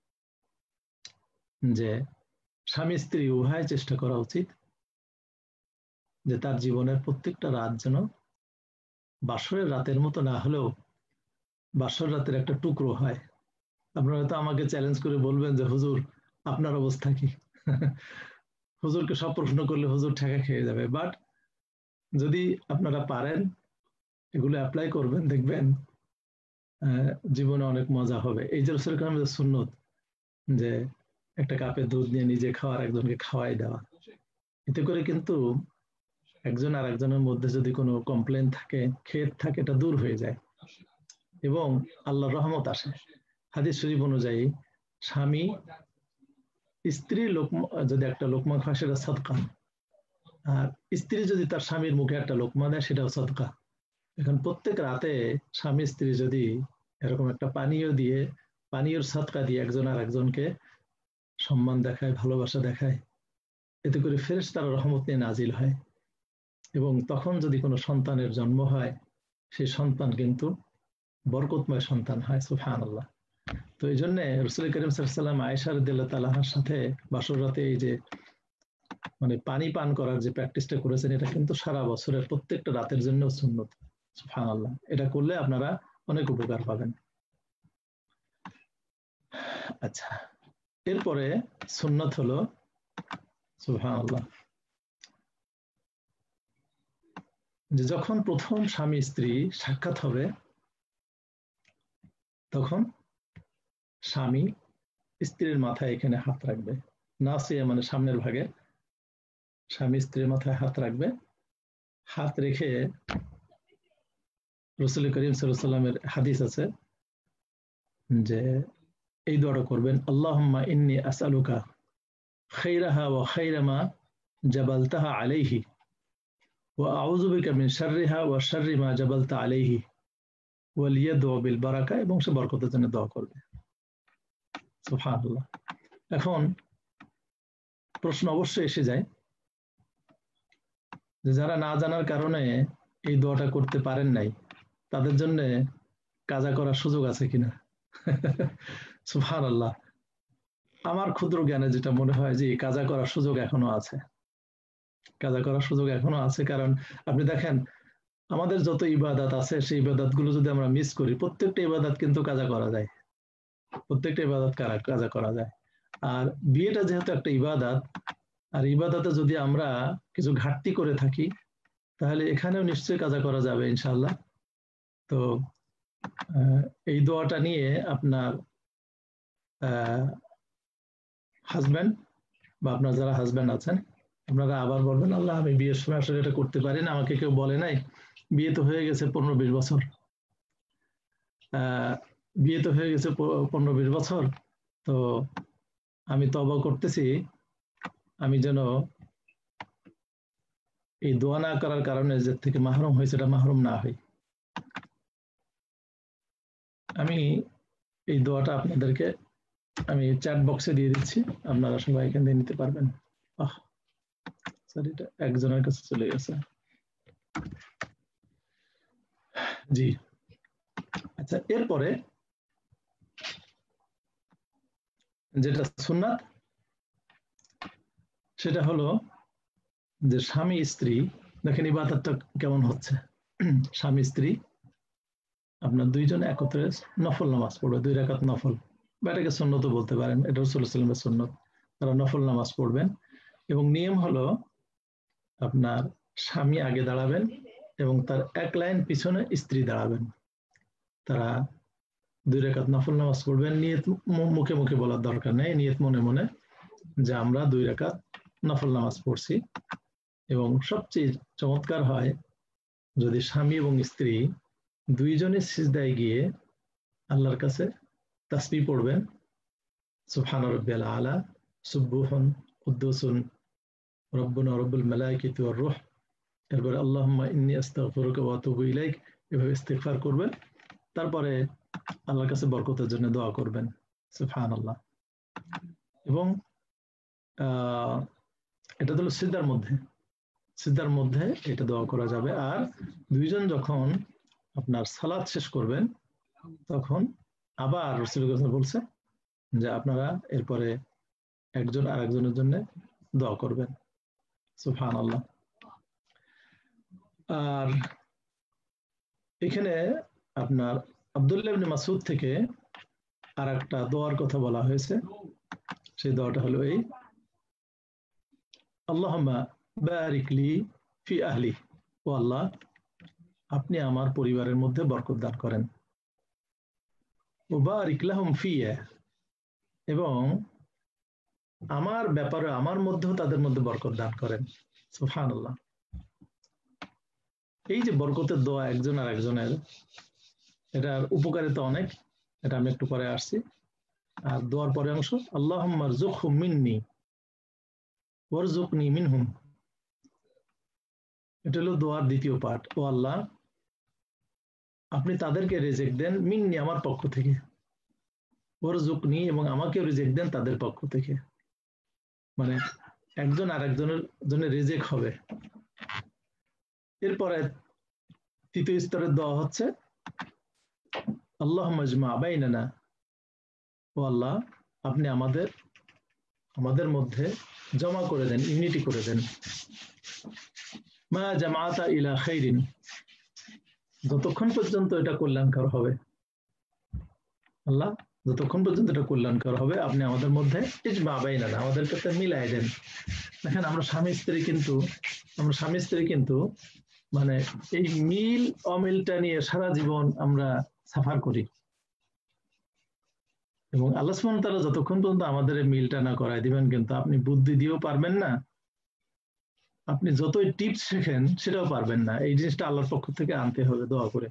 যে স্বামী স্ত্রী উভয় চেষ্টা করা উচিত যে তার জীবনের প্রত্যেকটা রাত যেন বাসরের রাতের মতো না হলেও বাসর রাতের একটা টুকরো হয়। আপনারা হয়তো আমাকে চ্যালেঞ্জ করে বলবেন যে হুজুর আপনার অবস্থা কি? হুজুরকে সব প্রশ্ন করলে হুজুর ঠেকা খেয়ে যাবে। বাট যদি আপনারা পারেন, এগুলো অ্যাপ্লাই করবেন, দেখবেন জীবনে অনেক মজা হবে। এই যে রাসূল কারীমের সুন্নত, যে একটা কাপে দুধ নিয়ে নিজে খাওয়ার, একজনকে খাওয়াই দেওয়া, এতে করে কিন্তু একজন আর একজনের মধ্যে যদি কোনো কমপ্লেন থাকে, খেদ থাকে, এটা দূর হয়ে যায় এবং আল্লাহর রহমত আসে। হাদিস শরীফ অনুযায়ী স্বামী স্ত্রী যদি একটা লোকমা খায় সেটা সাদকা, আর স্ত্রী যদি তার স্বামীর মুখে একটা লোকমা দেয় সেটাও সাদকা। এখন প্রত্যেক রাতে স্বামী স্ত্রী যদি এরকম একটা পানীয় দিয়ে, পানীয়র সাদকা দিয়ে একজন আর একজনকে সম্মান দেখায়, ভালোবাসা দেখায়, এতে করে ফেরেশতারা রহমত নিয়ে নাজিল হয়। এবং তখন যদি কোনো সন্তানের জন্ম হয়, সেই সন্তান কিন্তু বরকতময় সন্তান হয়। সুবহানাল্লাহ। তো এই জন্য রাসূল করিম সাল্লাল্লাহু আলাইহি ওয়াসাল্লাম আয়েশা রাদিয়াল্লাহু তাআলার সাথে বাসর রাতে এই যে মানে পানি পান করার যে প্র্যাকটিসটা করেছেন, এটা কিন্তু সারা বছরের প্রত্যেকটা রাতের জন্য সুন্নত। সুবহানাল্লাহ। এটা করলে আপনারা অনেক উপকার পাবেন। আচ্ছা, এরপরে সুন্নত হলো, সুবহানাল্লাহ, যে যখন প্রথম স্বামী স্ত্রী সাক্ষাৎ হবে, তখন স্বামী স্ত্রীর মাথায় এখানে হাত রাখবে, নাসিয়া মানে সামনের ভাগে, স্বামী স্ত্রীর মাথায় হাত রাখবে। হাত রেখে রাসূল করিম সাল্লাল্লাহু আলাইহি ওয়াসাল্লামের হাদিস আছে যে এই দোয়াটা করবেন, আল্লাহুম্মা ইন্নী আসআলুকা খাইরাহা ওয়া খাইরা মা জাবালতাহা আলাইহি ওয়া আউযু বিকা মিন শাররিহা ওয়া শাররি মা জাবালতা আলাইহি ওয়াল ইয়াদু বিল বারাকা, এবং সে বরকতের জন্য দোয়া করবে। সুবহানাল্লাহ। এখন প্রশ্ন অবশ্যই এসে যায় যে যারা না জানার কারণে এই দোয়াটা করতে পারেন নাই, তাদের জন্য কাজা করার সুযোগ আছে কিনা? সুবহানাল্লাহ। আমার ক্ষুদ্র জ্ঞানে যেটা মনে হয় যে কাজা করার সুযোগ এখনো আছে, কাজা করার সুযোগ এখনো আছে। কারণ আপনি দেখেন, আমাদের যত ইবাদত আছে সেই ইবাদত গুলো যদি আমরা মিস করি, প্রত্যেকটা ইবাদত কিন্তু কাজা করা যায়, প্রত্যেকটা ইবাদত কাজা করা যায়। আর বিয়েটা যেহেতু একটা ইবাদত, আর ইবাদতে যদি আমরা কিছু ঘাটতি করে থাকি, তাহলে এখানেও নিশ্চয়ই কাজা করা যাবে ইনশাআল্লাহ। তো এই দোয়াটা নিয়ে আপনার হাজব্যান্ড বা আপনার যারা হাজব্যান্ড আছেন, আপনারা আবার বলবেন, আল্লাহ আমি বিয়ের সময় আসলে এটা করতে পারি না, আমাকে কেউ বলে নাই, বিয়ে তো হয়ে গেছে 15-20 বছর, বিয়ে তো হয়ে গেছে 15-20 বছর, তো আমি তওবা করতেছি, আমি যেন এই দোয়া না করার কারণে যে থেকে মাহরুম হয়েছে এটা মাহরুম না হই। আমি এই দোয়াটা আপনাদেরকে আমি চ্যাট বক্সে দিয়ে দিচ্ছি, আপনারা সবাই এখান থেকে নিতে পারবেন। স্যার, এটা একজনের কাছে চলে গেছে। জি, আচ্ছা, এরপরে যেটা সুন্নাত সেটা হলো যে স্বামী স্ত্রী, দেখেন ইবাদতটা কেমন হচ্ছে। স্বামী স্ত্রী আপনার দুইজনে একত্রে নফল নামাজ পড়বে, 2 রাকাত নফল, বা এটাকে সুন্নত বলতে পারেন, এটা রাসূলুল্লাহ সাল্লাল্লাহু আলাইহি ওয়াসাল্লামের সুন্নত। তারা নফল নামাজ পড়বেন এবং নিয়ম হলো আপনার স্বামী আগে দাঁড়াবেন এবং তার এক লাইন পিছনে স্ত্রী দাঁড়াবেন। তারা 2 রাকাত নফল নামাজ পড়বেন। নিয়ত মুখে মুখে বলার দরকার নেই, নিয়ত মনে মনে যে আমরা 2 রাকাত নফল নামাজ পড়ছি। এবং সবচেয়ে চমৎকার হয় যদি স্বামী এবং স্ত্রী দুইজনে সিজদায় গিয়ে আল্লাহর কাছে তাসবিহ পড়বেন, সুবহান রাব্বিয়াল আলা, সুবহুন কুদ্দুসুন রব্বুনা রব্বুল মালাইকাতি ওয়ার রূহ, এরপরে আল্লাহুম্মা ইন্নী আস্তাগফিরুকা ওয়া আতুবু ইলাইক, এভাবে ইস্তিগফার করবেন। তারপরে আল্লাহর কাছে বরকতের জন্য দোয়া করবেন, সুবহানাল্লাহ। এবং এটা হলো সিজদার মধ্যে এটা দোয়া করা যাবে। আর দুইজন যখন আপনার সালাত শেষ করবেন তখন আবার রাসূলুল্লাহ বলছে যে আপনারা এরপরে একজন আরেকজনের জন্য দোয়া করবেন, সুবহানাল্লাহ। আর এখানে আপনার আব্দুল্লাহ ইবনে মাসউদ থেকে আর একটা দোয়ার কথা বলা হয়েছে। সেই দোয়াটা হলো এই, আল্লাহুম্মা বারিক লি ফি আহলি, ও আল্লাহ আপনি আমার পরিবারের মধ্যে বরকত দান করেন, ও বারিক লাহুম ফিয়া, এবং আমার ব্যাপারে আমার মধ্যেও তাদের মধ্যে বরকত দান করেন, সুবহানাল্লাহ। এই যে বরকতের দোয়া একজন আর একজনের, এটার উপকারিতা অনেক, এটা আমি একটু পরে আসছি। আর দোয়ার পরে অংশ, আল্লাহুম্মা রযুকহুম মিন্নি ওয়ারযুকনি মিনহুম, এটা হলো দোয়ার দ্বিতীয় পার্ট। ও আল্লাহ আপনি তাদেরকে রিজিক দেন, মিন্নি আমার পক্ষ থেকে, ওয়ারযুকনি এবং আমাকেও রিজিক দেন তাদের পক্ষ থেকে। মানে একজন আরেকজনের জন্য রিজিক হবে। এরপরে তৃতীয় স্তরের দোয়া হচ্ছে, আল্লাহুম্মা ইজমা বাইনানা, ও আল্লাহ আপনি আমাদের মধ্যে জমা করে দেন, ইউনিটি করে দেন, মা জামাআতা ইলা খাইরিন, যতক্ষণ পর্যন্ত এটা কল্যাণকর হবে। আল্লাহ যতক্ষণ পর্যন্ত এটা কল্যাণকর হবে আপনি আমাদের মধ্যে ইজমা বাইনানা, আমাদের কাছে মিলাই দেন। দেখেন আমরা স্বামী স্ত্রী কিন্তু মানে এই মিল অমিলটা নিয়ে সারা জীবন আমরা সাফার করি, এবং আল্লাহ সুবহানাহু ওয়া তাআলা যতক্ষণ পর্যন্ত আমাদের মিলটা না করায় দিবেন, কিন্তু আপনি বুদ্ধি দিয়েও পারবেন না, আপনি যতই টিপস শেখেন সেটাও পারবেন না। এই জিনিসটা আল্লাহর পক্ষ থেকে আনতে হবে দোয়া করে।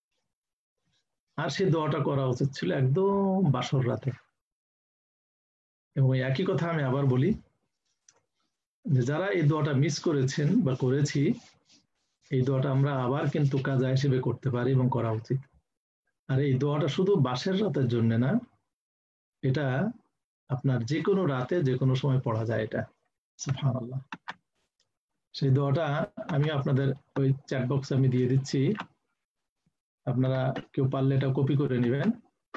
আর সেই দোয়াটা করা উচিত ছিল একদম বাসর রাতে। এবং একই কথা আমি আবার বলি যে যারা এই দোয়াটা মিস করেছেন বা করেছি, এই দোয়াটা আমরা আবার কিন্তু কাজা হিসেবে করতে পারি এবং করা উচিত। আর এই দোয়াটা শুধু বাসের রাতের জন্য না, এটা আপনার যে কোনো রাতে যে কোনো সময় পড়া যায় এটা, সুবহানাল্লাহ। সেই দোয়াটা আমি আপনাদের ওই চ্যাট বক্সে আমি দিয়ে দিচ্ছি, আপনারা কেউ পারলে এটা কপি করে নেবেন।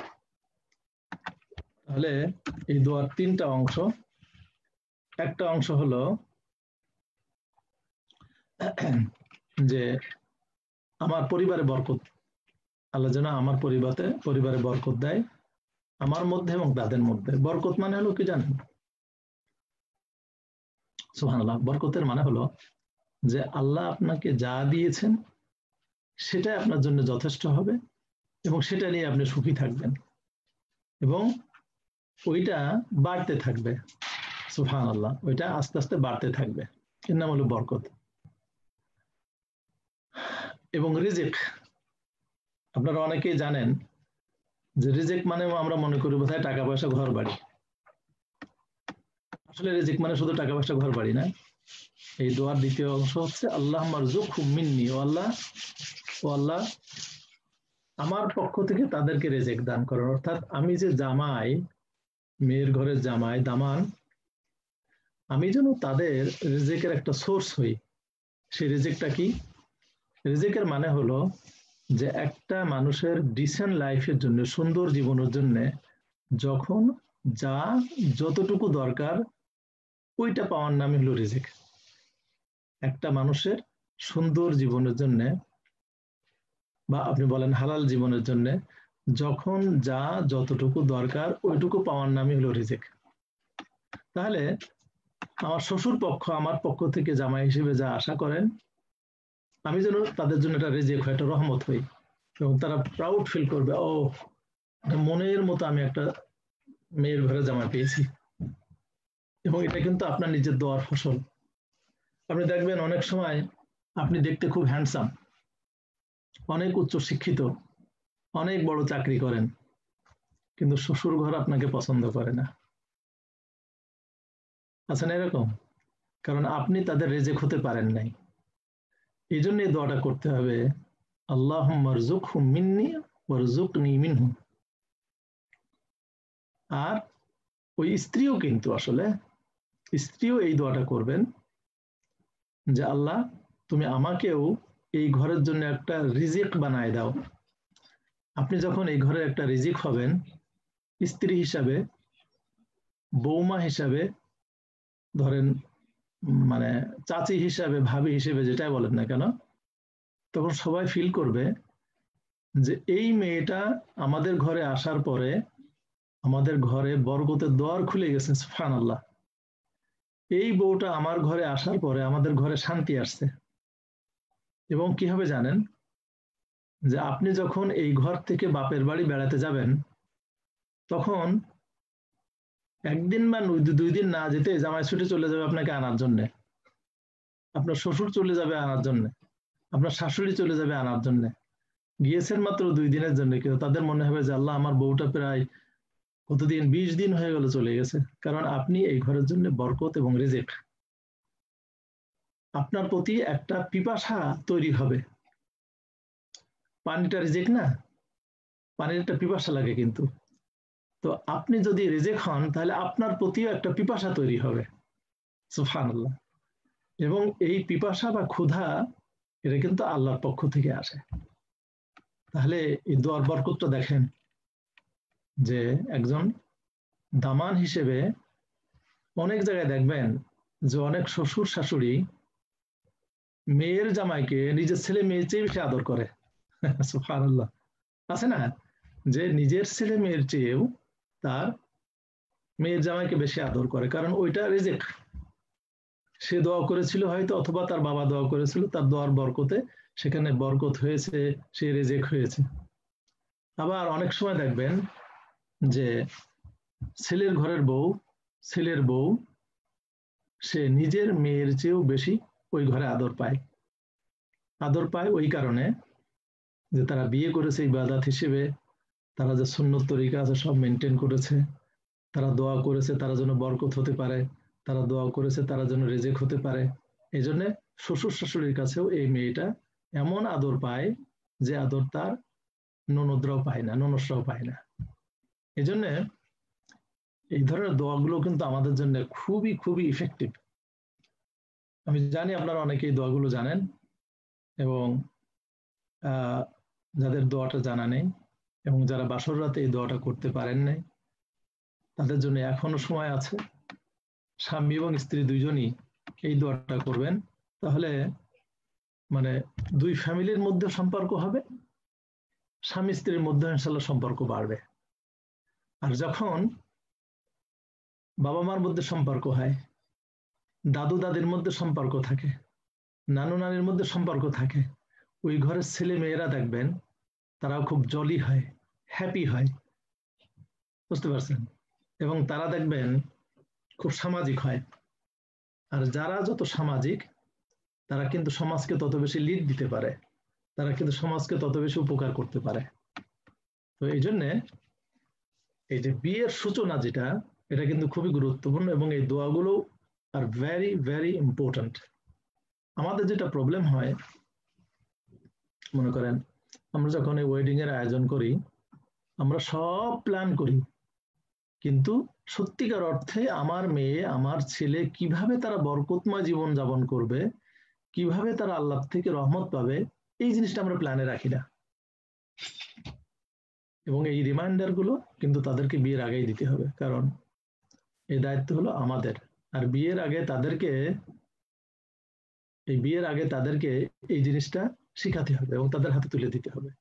তাহলে এই দোয়ার 3টা অংশ। একটা অংশ হলো যে আমার পরিবারে বরকত, আল্লাহ যেন আমার পরিবারে বরকত দেয়, আমার মধ্যে এবং তাদের মধ্যে। বরকত মানে হলো কি জানেন? সুবহানাল্লাহ, বরকতের মানে হলো যে আল্লাহ আপনাকে যা দিয়েছেন সেটাই আপনার জন্য যথেষ্ট হবে এবং সেটা নিয়ে আপনি সুখী থাকবেন এবং ওইটা বাড়তে থাকবে, সুবহানাল্লাহ, ওইটা আস্তে আস্তে বাড়তে থাকবে, এর নাম হলো বরকত। এবং রিজিক, আপনারা অনেকেই জানেন যে রিজিক মানে আমরা মনে করি বোধহয় টাকা পয়সা ঘর বাড়ি। আসলে রিজিক মানে শুধু টাকা পয়সা ঘর বাড়ি না। এই দোয়ার দ্বিতীয় অংশ হচ্ছে আল্লাহুম্মা রযুকহুম মিন্নি, ও আল্লাহ আমার পক্ষ থেকে তাদেরকে রিজিক দান করেন। অর্থাৎ আমি যে জামাই, মেয়ের ঘরের জামাই দামান, আমি যেন তাদের রিজিকের একটা সোর্স হই। সেই রিজিকটা কি? রিজিকের মানে হলো যে একটা মানুষের ডিসেন্ট লাইফের জন্য, সুন্দর জীবনের জন্য যখন যা যতটুকু দরকার ওইটা পাওয়ার নামই হলো রিজিক। একটা মানুষের সুন্দর জীবনের জন্য বা আপনি বলেন হালাল জীবনের জন্য যখন যা যতটুকু দরকার ওইটুকু পাওয়ার নামই হলো রিজিক। তাহলে আমার শ্বশুর পক্ষ আমার পক্ষ থেকে জামাই হিসেবে যা আশা করেন আমি যেন তাদের জন্য একটা রিজিক হয়, একটা রহমত হই, এবং তারা প্রাউড ফিল করবে, ও মনের মতো আমি একটা মেয়ের ঘরে জামাই পেয়েছি। এবং এটা কিন্তু আপনার নিজের দোয়ার ফসল। আপনি দেখবেন অনেক সময় আপনি দেখতে খুব হ্যান্ডসাম, অনেক উচ্চ শিক্ষিত, অনেক বড় চাকরি করেন, কিন্তু শ্বশুর ঘর আপনাকে পছন্দ করে না। আছে না এরকম? কারণ আপনি তাদের রেজেক হতে পারেন নাই। এই জন্য এই দোয়াটা করতে হবে, আল্লাহুম্মা রযুকহুম মিন্নি ওয়ারযুকনি মিনহুম। আর ওই স্ত্রীও কিন্তু আসলে স্ত্রীও এই দোয়াটা করবেন যে আল্লাহ তুমি আমাকেও এই ঘরের জন্য একটা রিজিক বানায় দাও। আপনি যখন এই ঘরের একটা রিজিক হবেন স্ত্রী হিসাবে, বৌমা হিসাবে, ধরেন মানে চাচি হিসাবে, ভাবি হিসেবে, যেটাই বলেন না কেন, তখন সবাই ফিল করবে যে এই মেয়েটা আমাদের ঘরে আসার পরে আমাদের ঘরে বরকতের দোয়ার খুলে গেছে, সুবহানাল্লাহ। এই বউটা আমার ঘরে আসার পরে আমাদের ঘরে শান্তি আসছে। এবং কি হবে জানেন, যে আপনি যখন এই ঘর থেকে বাপের বাড়ি বেড়াতে যাবেন তখন একদিন বা 2 দিন না যেতে জামাই ছুটে চলে যাবে আপনাকে আনার জন্য, আপনার শ্বশুর চলে যাবে আনার জন্য, আপনার শাশুড়ি চলে যাবে আনার জন্য। গিয়েছেন মাত্র 2 দিনের জন্য, কিন্তু তাদের মনে হবে যে আল্লাহ আমার বউটা প্রায় কতদিন, 20 দিন হয়ে গেল চলে গেছে। কারণ আপনি এই ঘরের জন্য বরকত এবং রিজিক, আপনার প্রতি একটা পিপাসা তৈরি হবে। পানিটা রিজিক না, পানির একটা পিপাসা লাগে, কিন্তু তো আপনি যদি রিজিক হন তাহলে আপনার প্রতিও একটা পিপাসা তৈরি হবে, সুবহানাল্লাহ। এবং এই পিপাসা বা ক্ষুধা এটা কিন্তু আল্লাহর পক্ষ থেকে আসে। তাহলে এই দোয়ার বরকতটা দেখেন, যে একজন দামান হিসেবে অনেক জায়গায় দেখবেন যে অনেক শ্বশুর শাশুড়ি মেয়ের জামাইকে নিজের ছেলে মেয়ের চেয়ে বেশি আদর করে, সুবহানাল্লাহ। আছে না, যে নিজের ছেলে মেয়ের চেয়েও তার মেয়ের জামাইকে বেশি আদর করে, কারণ ওইটা রিজিক। সে দোয়া করেছিল হয়তো, অথবা তার বাবা দোয়া করেছিল, তার দোয়ার বরকতে সেখানে বরকত হয়েছে, সে রিজিক হয়েছে। আবার অনেক সময় দেখবেন যে ছেলের ঘরের বউ, ছেলের বউ সে নিজের মেয়ের চেয়েও বেশি ওই ঘরে আদর পায়। আদর পায় ওই কারণে যে তারা বিয়ে করেছে ইবাদত হিসেবে, তারা যে সুন্নত তরিকা আছে সব মেনটেন করেছে, তারা দোয়া করেছে তারা যেন বরকত হতে পারে, তারা দোয়া করেছে তারা যেন রিজিক হতে পারে। এই জন্য শ্বশুর শাশুড়ির কাছেও এই মেয়েটা এমন আদর পায় যে আদর তার ননদরাও পায় না, ননদরাও পায় না। এই জন্য এই ধরনের দোয়াগুলো কিন্তু আমাদের জন্য খুবই খুবই ইফেক্টিভ। আমি জানি আপনারা অনেকে এই দোয়াগুলো জানেন, এবং যাদের দোয়াটা জানা নেই এবং যারা বাসর রাতে এই দোয়াটা করতে পারেন নাই তাদের জন্য এখনো সময় আছে। স্বামী এবং স্ত্রী দুইজনই এই দোয়াটা করবেন, তাহলে মানে দুই ফ্যামিলির মধ্যে সম্পর্ক হবে, স্বামী স্ত্রীর মধ্যে ইনশাল্লাহ সম্পর্ক বাড়বে। আর যখন বাবা মার মধ্যে সম্পর্ক হয়, দাদু দাদির মধ্যে সম্পর্ক থাকে, নানু নানির মধ্যে সম্পর্ক থাকে, ওই ঘরের ছেলে মেয়েরা দেখবেন তারাও খুব জলি হয়, হ্যাপি হয়, বুঝতে পারছেন? এবং তারা দেখবেন খুব সামাজিক হয়। আর যারা যত সামাজিক তারা কিন্তু সমাজকে তত বেশি লিড দিতে পারে, তারা কিন্তু সমাজকে তত বেশি উপকার করতে পারে। তো এই জন্যে এই যে বিয়ের সূচনা যেটা, এটা কিন্তু খুবই গুরুত্বপূর্ণ, এবং এই দোয়াগুলো আর ভেরি ভেরি ইম্পর্টেন্ট। আমাদের যেটা প্রবলেম হয়, মনে করেন আমরা যখন এই ওয়েডিং এর আয়োজন করি আমরা সব প্ল্যান করি, কিন্তু সত্যিকার অর্থে আমার মেয়ে আমার ছেলে কিভাবে তারা বরকতময় জীবন যাপন করবে, কিভাবে তারা আল্লাহ থেকে রহমত পাবে, এই জিনিসটা আমরা প্ল্যানে রাখি না। এবং এই রিমাইন্ডার গুলো কিন্তু তাদেরকে বিয়ের আগেই দিতে হবে, কারণ এই দায়িত্ব হলো আমাদের। আর বিয়ের আগে তাদেরকে এই জিনিসটা শিখাতে হবে এবং তাদের হাতে তুলে দিতে হবে।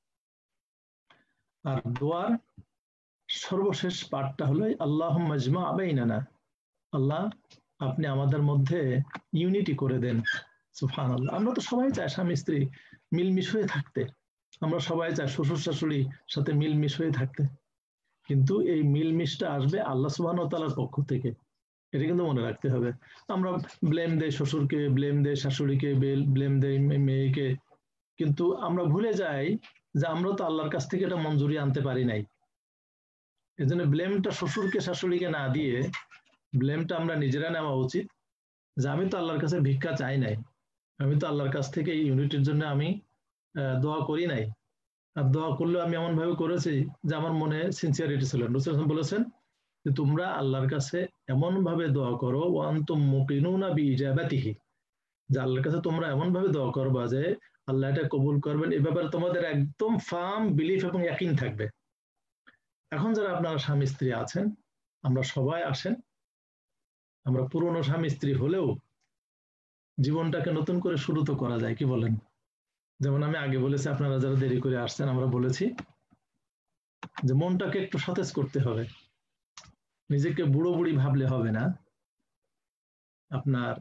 আর দোয়ার সর্বশেষ পাঠটা হলো আল্লাহুম্মা ইজমা বাইনানা, আল্লাহ আপনি আমাদের মধ্যে ইউনিটি করে দেন। সুবহানাল্লাহ। আমরা তো সবাই চাই স্বামী স্ত্রী মিলমিশ হয়ে থাকতে, আমরা সবাই চাই শ্বশুর শাশুড়ির সাথে মিলমিশ হয়ে থাকতে, কিন্তু এই মিলমিশটা আসবে আল্লাহ সুবহানাহু ওয়া তাআলার পক্ষ থেকে, এটা কিন্তু মনে রাখতে হবে। আমরা ব্লেম দেই শ্বশুরকে, ব্লেম দেই শাশুড়িকে, ব্লেম দেই মেয়েকে, কিন্তু আমরা ভুলে যাই যে আমরা তো আল্লাহর কাছ থেকে এটা মঞ্জুরি আনতে পারি নাই। এজন্য ব্লেমটা শ্বশুরকে শাশুড়িকে না দিয়ে ব্লেমটা আমরা নিজেরা নেওয়া উচিত, যে আমি তো আল্লাহর কাছে ভিক্ষা চাই নাই, আমি তো আল্লাহর কাছ থেকে এই ইউনিটির জন্য আমি দোয়া করি নাই। আর দোয়া করলেও আমি এমন ভাবে করেছি যে আমার মনে সিনসিয়ারিটি ছিল। রাসূল বলেছেন যে তোমরা আল্লাহর কাছে এমন ভাবে দোয়া করো ওয়া আনতুম মুকিনুনা বিইজাবাতিহি, যে আল্লাহর কাছে তোমরা এমন ভাবে দোয়া করবা যে আল্লাহ এটা কবুল করবেন, এই ব্যাপারে তোমাদের একদম ফার্ম বিলিফ এবং ইয়াকিন থাকবে। এখন যারা আপনারা স্বামী স্ত্রী আছেন, আমরা সবাই আসেন, আমরা পুরনো স্বামী স্ত্রী হলেও জীবনটাকে নতুন করে শুরু তো করা যায়, কি বলেন? যেমন আমি আগে বলেছি, আপনারা যারা দেরি করে আসছেন, আমরা বলেছি যে মনটাকে একটু সতেজ করতে হবে, নিজেকে বুড়ো বুড়ি ভাবলে হবে না। আপনার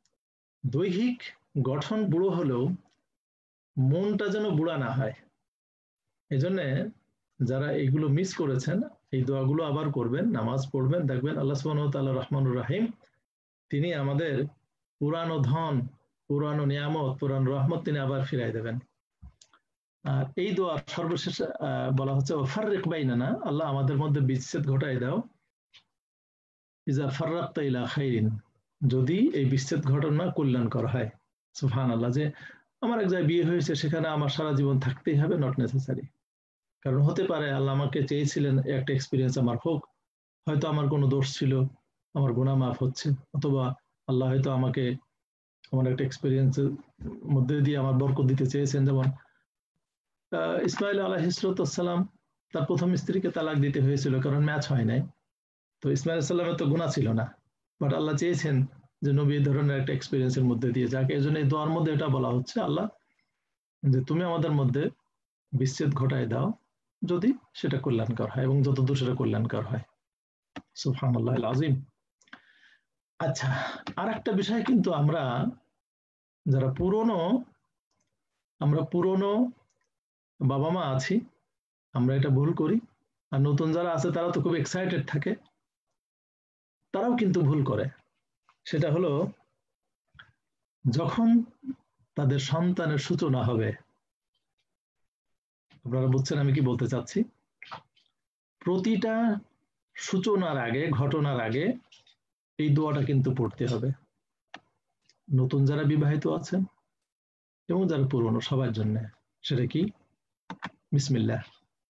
দৈহিক গঠন বুড়ো হলেও মনটা যেন বুড়া না হয়। এজন্য যারা এগুলো মিস করেছেন, এই দোয়াগুলো আবার করবেন, নামাজ পড়বেন, দেখবেন আল্লাহ সুবহানাহু ওয়া তাআলা রহমানুর রাহিম, তিনি আমাদের পুরানো ধন, পুরানো নিয়ামত, পুরানো রহমত তিনি আবার ফিরাই দেবেন। আর এই দোয়ার সর্বশেষ বলা হচ্ছে ফাররিক বাইনানা, আল্লাহ আমাদের মধ্যে বিচ্ছেদ ঘটাই দাও, ইজা ফাররাকতা ইলা খাইরিন, যদি এই বিচ্ছেদ ঘটনা কল্যাণকর হয়। সুবহানাল্লাহ। যে আমার এক জায়গায় বিয়ে হয়েছে, সেখানে আমার সারা জীবন থাকতেই হবে, নট নেসেসারি। কারণ হতে পারে আল্লাহ আমাকে চেয়েছিলেন একটা এক্সপিরিয়েন্স আমার হোক, হয়তো আমার কোনো দোষ ছিল, আমার গুনাহ মাফ হচ্ছে, অথবা আল্লাহ হয়তো আমাকে আমার একটা এক্সপিরিয়েন্সের মধ্যে দিয়ে আমার বরকত দিতে চেয়েছেন। যেমন ইসমাইল আলাইহিস সালাম, তার প্রথম স্ত্রীকে তালাক দিতে হয়েছিল কারণ ম্যাচ হয় নাই। তো ইসমাইল সাল্লামের তো গুনাহ ছিল না, বাট আল্লাহ চেয়েছেন যে নবী এই ধরনের একটা এক্সপিরিয়েন্সের মধ্যে দিয়ে যাকে। এই জন্য এই দোয়ার মধ্যে এটা বলা হচ্ছে, আল্লাহ যে তুমি আমাদের মধ্যে বিচ্ছেদ ঘটায় দাও যদি সেটা কল্যাণকর হয়, এবং যতদূর সেটা কল্যাণকর হয়। সুবহানাল্লাহিল আযীম। আচ্ছা, আর একটা বিষয়, কিন্তু আমরা যারা পুরনো বাবা মা আছি, আমরা এটা ভুল করি। আর নতুন যারা আছে তারা তো খুব এক্সাইটেড থাকে, তারাও কিন্তু ভুল করে। সেটা হলো যখন তাদের সন্তানের সূচনা হবে, আপনারা বুঝছেন আমি কি বলতে চাচ্ছি? প্রতিটা সূচনার আগে, ঘটনার আগে এই দোয়াটা কিন্তু পড়তে হবে, নতুন যারা বিবাহিত আছেন এবং যারা পুরনো, সবার জন্য। সেটা কি? বিসমিল্লাহ।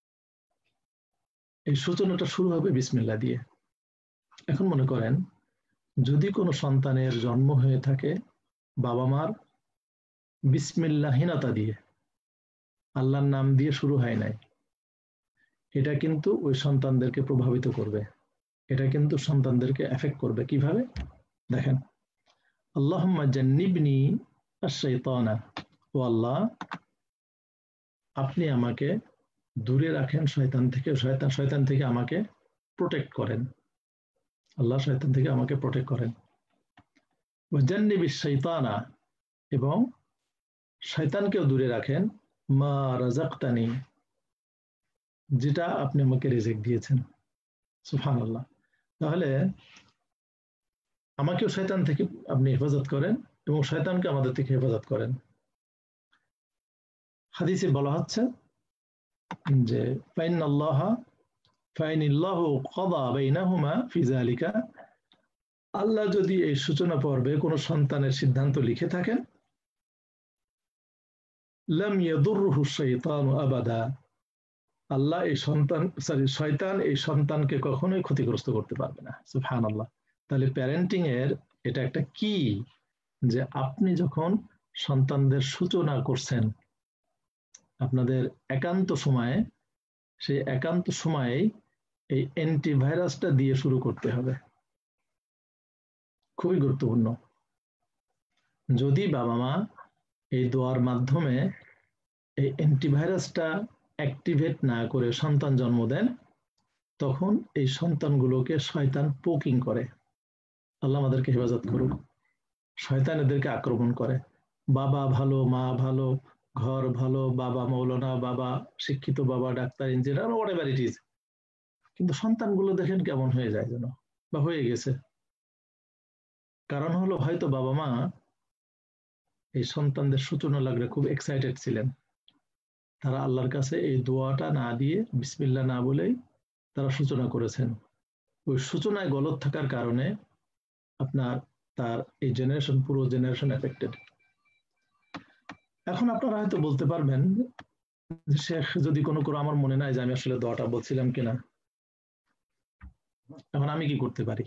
এই সূচনাটা শুরু হবে বিসমিল্লাহ দিয়ে। এখন মনে করেন যদি কোনো সন্তানের জন্ম হয়ে থাকে বাবা মার বিসমিল্লাহীনতা দিয়ে, আল্লাহর নাম দিয়ে শুরু হয় নাই, এটা কিন্তু ওই সন্তানদেরকে প্রভাবিত করবে, এটা কিন্তু সন্তানদেরকে এফেক্ট করবে। কিভাবে? দেখেন, আল্লাহুম্মা জান্নিবনি আশ-শাইতানা, ও আল্লাহ আপনি আমাকে দূরে রাখেন শয়তান থেকে, শয়তান থেকে আমাকে প্রোটেক্ট করেন, আল্লাহ শয়তান থেকে আমাকে প্রোটেক্ট করেন। ওয়া জান্নিবিশ শাইতানা, এবং শয়তানকেও দূরে রাখেন, মা রাযাকতানি, যেটা আপনি আমাকে রিজিক দিয়েছেন। সুবহানাল্লাহ। তাহলে আমাকেও শয়তান থেকে আপনি হেফাজত করেন এবং শয়তানকে আমাদের থেকে হেফাজত করেন। হাদিসে বলা হচ্ছে যে ফাইনিল্লাহু কাদা বাইনাহুমা ফি যালিকা, আল্লাহ যদি এই সূচনা পর্বে কোন সন্তানের সিদ্ধান্ত লিখে থাকেন, লাম ইয়াদুরহু শাইতানু আবাদা, আল্লাহ এই শয়তান এই সন্তানকে কখনোই ক্ষতিগ্রস্ত করতে পারবে না। সুবহানাল্লাহ। তাহলে প্যারেন্টিং এর এটা একটা কি, যে আপনি যখন সন্তানদের সূচনা করছেন, আপনাদের একান্ত সময়ে সেই একান্ত সময়েই এই অ্যান্টিভাইরাসটা দিয়ে শুরু করতে হবে। খুবই গুরুত্বপূর্ণ। যদি বাবা মা এই দোয়ার মাধ্যমে এই অ্যান্টিভাইরাসটা অ্যাক্টিভেট না করে সন্তান জন্ম দেন, তখন এই সন্তানগুলোকে শয়তান পোকিং করে। আল্লাহ আমাদেরকে হেফাজত করুক। শয়তান এদেরকে আক্রমণ করে। বাবা ভালো, মা ভালো, ঘর ভালো, বাবা মৌলানা, বাবা শিক্ষিত, বাবা doctor, engineer, whatever it is, কিন্তু সন্তানগুলো দেখেন কেমন হয়ে যায় যেন, বা হয়ে গেছে। কারণ হলো হয়তো বাবা মা এই সন্তানদের সূচনা লাগলে খুব এক্সাইটেড ছিলেন। তারা আল্লাহর কাছে এই দোয়াটা না দিয়ে বিসমিল্লাহ না বলেই তারা সূচনা করেছেন। ওই সূচনায় গলত থাকার কারণে আপনার তার এই জেনারেশন, পুরো জেনারেশন এফেক্টেড। এখন আপনারা হয়তো বলতে পারবেন যে শেখ, যদি কোনো আমার মনে নাই যে আমি আসলে দোয়াটা বলছিলাম কিনা, এখন আমি কি করতে পারি?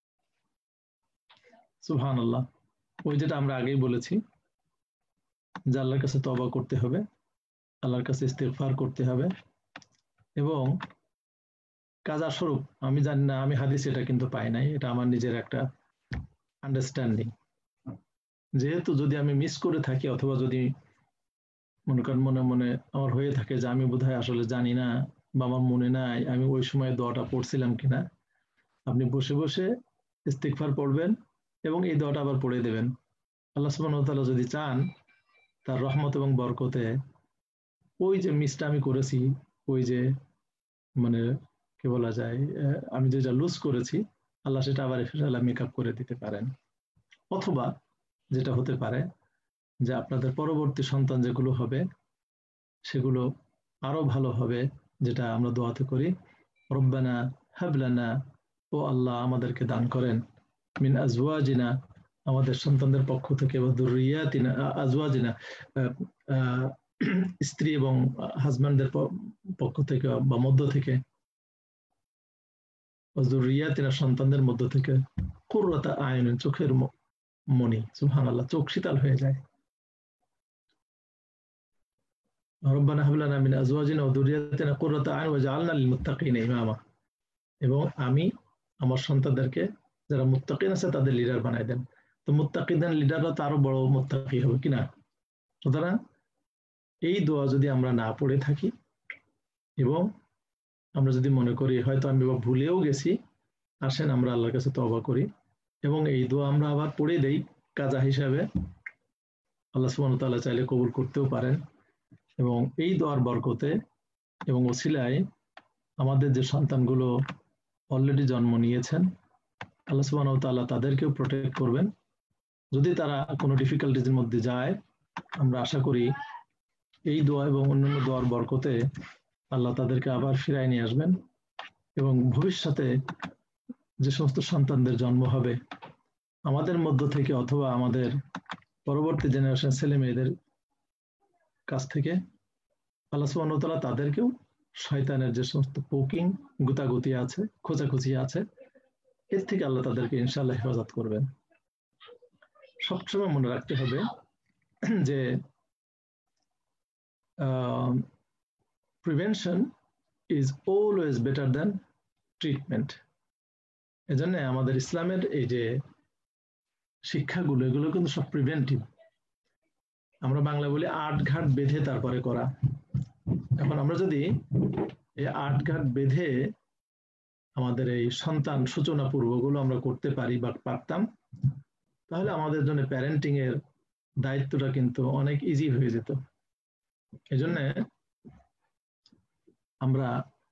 সুবহানাল্লাহ। ওই যেটা আমরা আগেই বলেছি যে আল্লাহর কাছে তওবা করতে হবে, আল্লাহর কাছে ইস্তিগফার করতে হবে, এবং কাজা স্বরূপ, আমি জানি না, আমি হাদিস এটা কিন্তু পাই নাই, এটা আমার নিজের একটা আন্ডারস্ট্যান্ডিং। যেহেতু যদি আমি মিস করে থাকি, অথবা যদি মনে করেন মনে মনে আমার হয়ে থাকে যে আমি বোধহয় আসলে জানি না বা আমার মনে নাই আমি ওই সময় দোয়াটা পড়ছিলাম কিনা, আপনি বসে বসে ইস্তিগফার পড়বেন এবং এই দোয়াটা আবার পড়ে দেবেন। আল্লাহ সুবহানাহু ওয়া তাআলা যদি চান, তার রহমত এবং বরকতে ওই যে মিসটা আমি করেছি, ওই যে মানে কি বলা যায়, আমি যেটা লুজ করেছি, আল্লাহ সেটা আবার মেকআপ করে দিতে পারেন। অথবা যেটা হতে পারে যে আপনাদের পরবর্তী সন্তান যেগুলো হবে সেগুলো আরো ভালো হবে, যেটা আমরা দোয়াতে করি, রব্বানা হাব লানা, ও আল্লাহ আমাদেরকে দান করেন, মিন আজওয়াজিনা, আমাদের সন্তানদের পক্ষ থেকে, বা যুররিয়াতিনা, আজওয়াজিনা স্ত্রী এবং হাজব্যান্ডদের পক্ষ থেকে বা মধ্য থেকে, যুররিয়াতিনা সন্তানদের মধ্য থেকে, কুররাতা আয়ুনিন, চোখের মনি। সুবহানাল্লাহ, চোখ শীতল হয়ে যায়। রব্বানা হাব লানা মিন আজওয়াজিনা ওয়া যুররিয়াতিনা কুররাতা আয়ুন ওয়াজআলনা লিল মুত্তাকিনা ইমামা, এবং আমি আমার সন্তানদেরকে যারা মুত্তাকিন আছে তাদের লিডার বানাই দেন। তো মুত্তাকিদের লিডাররা তো আরো বড় মুত্তাকি হবে কিনা। সুতরাং এই দোয়া যদি আমরা না পড়ে থাকি, এবং আমরা যদি মনে করি হয়তো আমি ভুলেও গেছি, আসেন আমরা আল্লাহর কাছে তওবা করি এবং এই দোয়া আমরা আবার পড়ে দেই কাজা হিসাবে। আল্লাহ সুবহানাহু ওয়া তাআলা চাইলে কবুল করতেও পারেন, এবং এই দোয়ার বরকতে এবং ওসিলায় আমাদের যে সন্তানগুলো অলরেডি জন্ম নিয়েছেন, আল্লাহ সুবহানাহু ওয়া তাআলা তাদেরকেও প্রোটেক্ট করবেন। যদি তারা কোনো ডিফিকাল্টিজের মধ্যে যায়, আমরা আশা করি এই দোয়া এবং অন্যান্য দোয়ার বরকতে আল্লাহ তাদেরকে আবার ফিরায় নিয়ে আসবেন, এবং ভবিষ্যতে যে সমস্ত সন্তানদের জন্ম হবে আমাদের মধ্য থেকে অথবা আমাদের পরবর্তী জেনারেশন ছেলে মেয়েদের কাছ থেকে, আল্লাহ সুবহানাহু ওয়া তাআলা তাদেরকেও শয়তানের যে সমস্ত পোকিং, গুতাগুতি আছে, খোঁচাখুচি আছে, এর থেকে আল্লাহ তাদেরকে ইনশাআল্লাহ হেফাজত করবেন। সবসময় মনে রাখতে হবে যে prevention is always better than treatment. এজন্য আমাদের ইসলামের এই যে শিক্ষাগুলো, এগুলো কিন্তু সব প্রিভেন্টিভ। আমরা বাংলা বলি আট ঘাট বেঁধে তারপরে করা। এখন আমরা যদি এই আট ঘাট বেঁধে আমাদের এই সন্তান সূচনা পূর্বগুলো আমরা করতে পারি বা পারতাম, তাহলে আমাদের জন্য প্যারেন্টিং এর দায়িত্বটা কিন্তু অনেক ইজি হয়ে যেত। এজন্য আমরা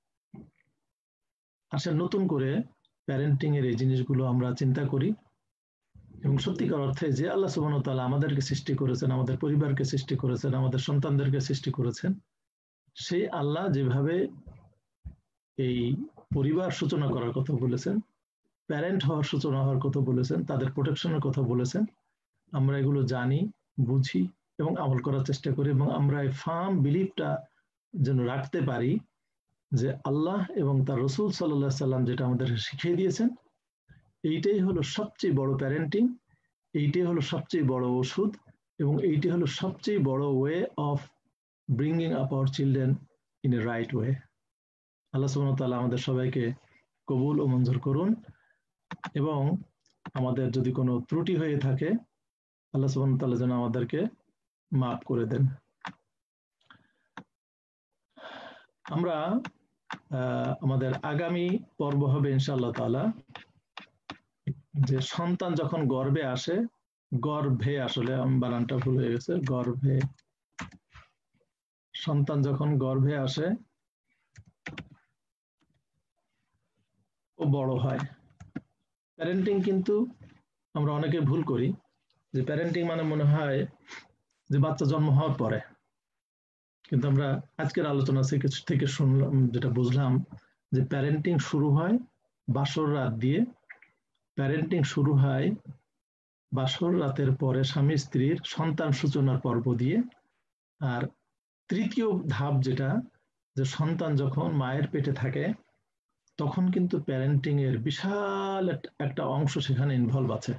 আসলে নতুন করে প্যারেন্টিং এর এই জিনিসগুলো আমরা চিন্তা করি, এবং সত্যিকার অর্থে যে আল্লাহ সুবহানাহু ওয়া তাআলা আমাদেরকে সৃষ্টি করেছেন, আমাদের পরিবারকে সৃষ্টি করেছেন, আমাদের সন্তানদেরকে সৃষ্টি করেছেন, সেই আল্লাহ যেভাবে এই পরিবার সূচনা করার কথা বলেছেন, প্যারেন্ট হওয়ার সূচনা হওয়ার কথা বলেছেন, তাদের প্রোটেকশনের কথা বলেছেন, আমরা এগুলো জানি, বুঝি এবং আমল করার চেষ্টা করি, এবং আমরা এই ফার্ম বিলিফটা যেন রাখতে পারি যে আল্লাহ এবং তার রাসূল সাল্লাল্লাহু আলাইহি সাল্লাম যেটা আমাদের শিখিয়ে দিয়েছেন, এইটাই হলো সবচেয়ে বড় প্যারেন্টিং, এইটাই হলো সবচেয়ে বড় ওষুধ, এবং এইটি হলো সবচেয়ে বড় way of bringing up our children in a right way. আল্লাহ সুবহানাহু ওয়া তাআলা আমাদের সবাইকে কবুল ও মঞ্জুর করুন, এবং আমাদের যদি কোনো ত্রুটি হয়ে থাকে আল্লাহ সুবহানাহু ওয়া তাআলা যেন আমাদেরকে মাফ করে দেন। আমরা আমাদের আগামী পর্ব হবে ইনশাআল্লাহ তাআলা যে সন্তান যখন গর্ভে আসে, গর্ভে আসলে বানানটা ভুল হয়ে গেছে, গর্ভে, সন্তান যখন গর্ভে আসে ও বড় হয়। প্যারেন্টিং কিন্তু আমরা অনেকে ভুল করি, যে প্যারেন্টিং মানে মনে হয় যে বাচ্চা জন্ম হওয়ার পরে, কিন্তু আমরা আজকের আলোচনা থেকে শুনলাম, যেটা বুঝলাম যে প্যারেন্টিং শুরু হয় বাসর রাত দিয়ে। প্যারেন্টিং শুরু হয় বাসর রাতের পরে স্বামী স্ত্রীর সন্তান সূচনার পর্ব দিয়ে। আর তৃতীয় ধাপ যেটা, যে সন্তান যখন মায়ের পেটে থাকে তখন কিন্তু প্যারেন্টিং এর বিশাল একটা অংশ সেখানে ইনভলভ আছে।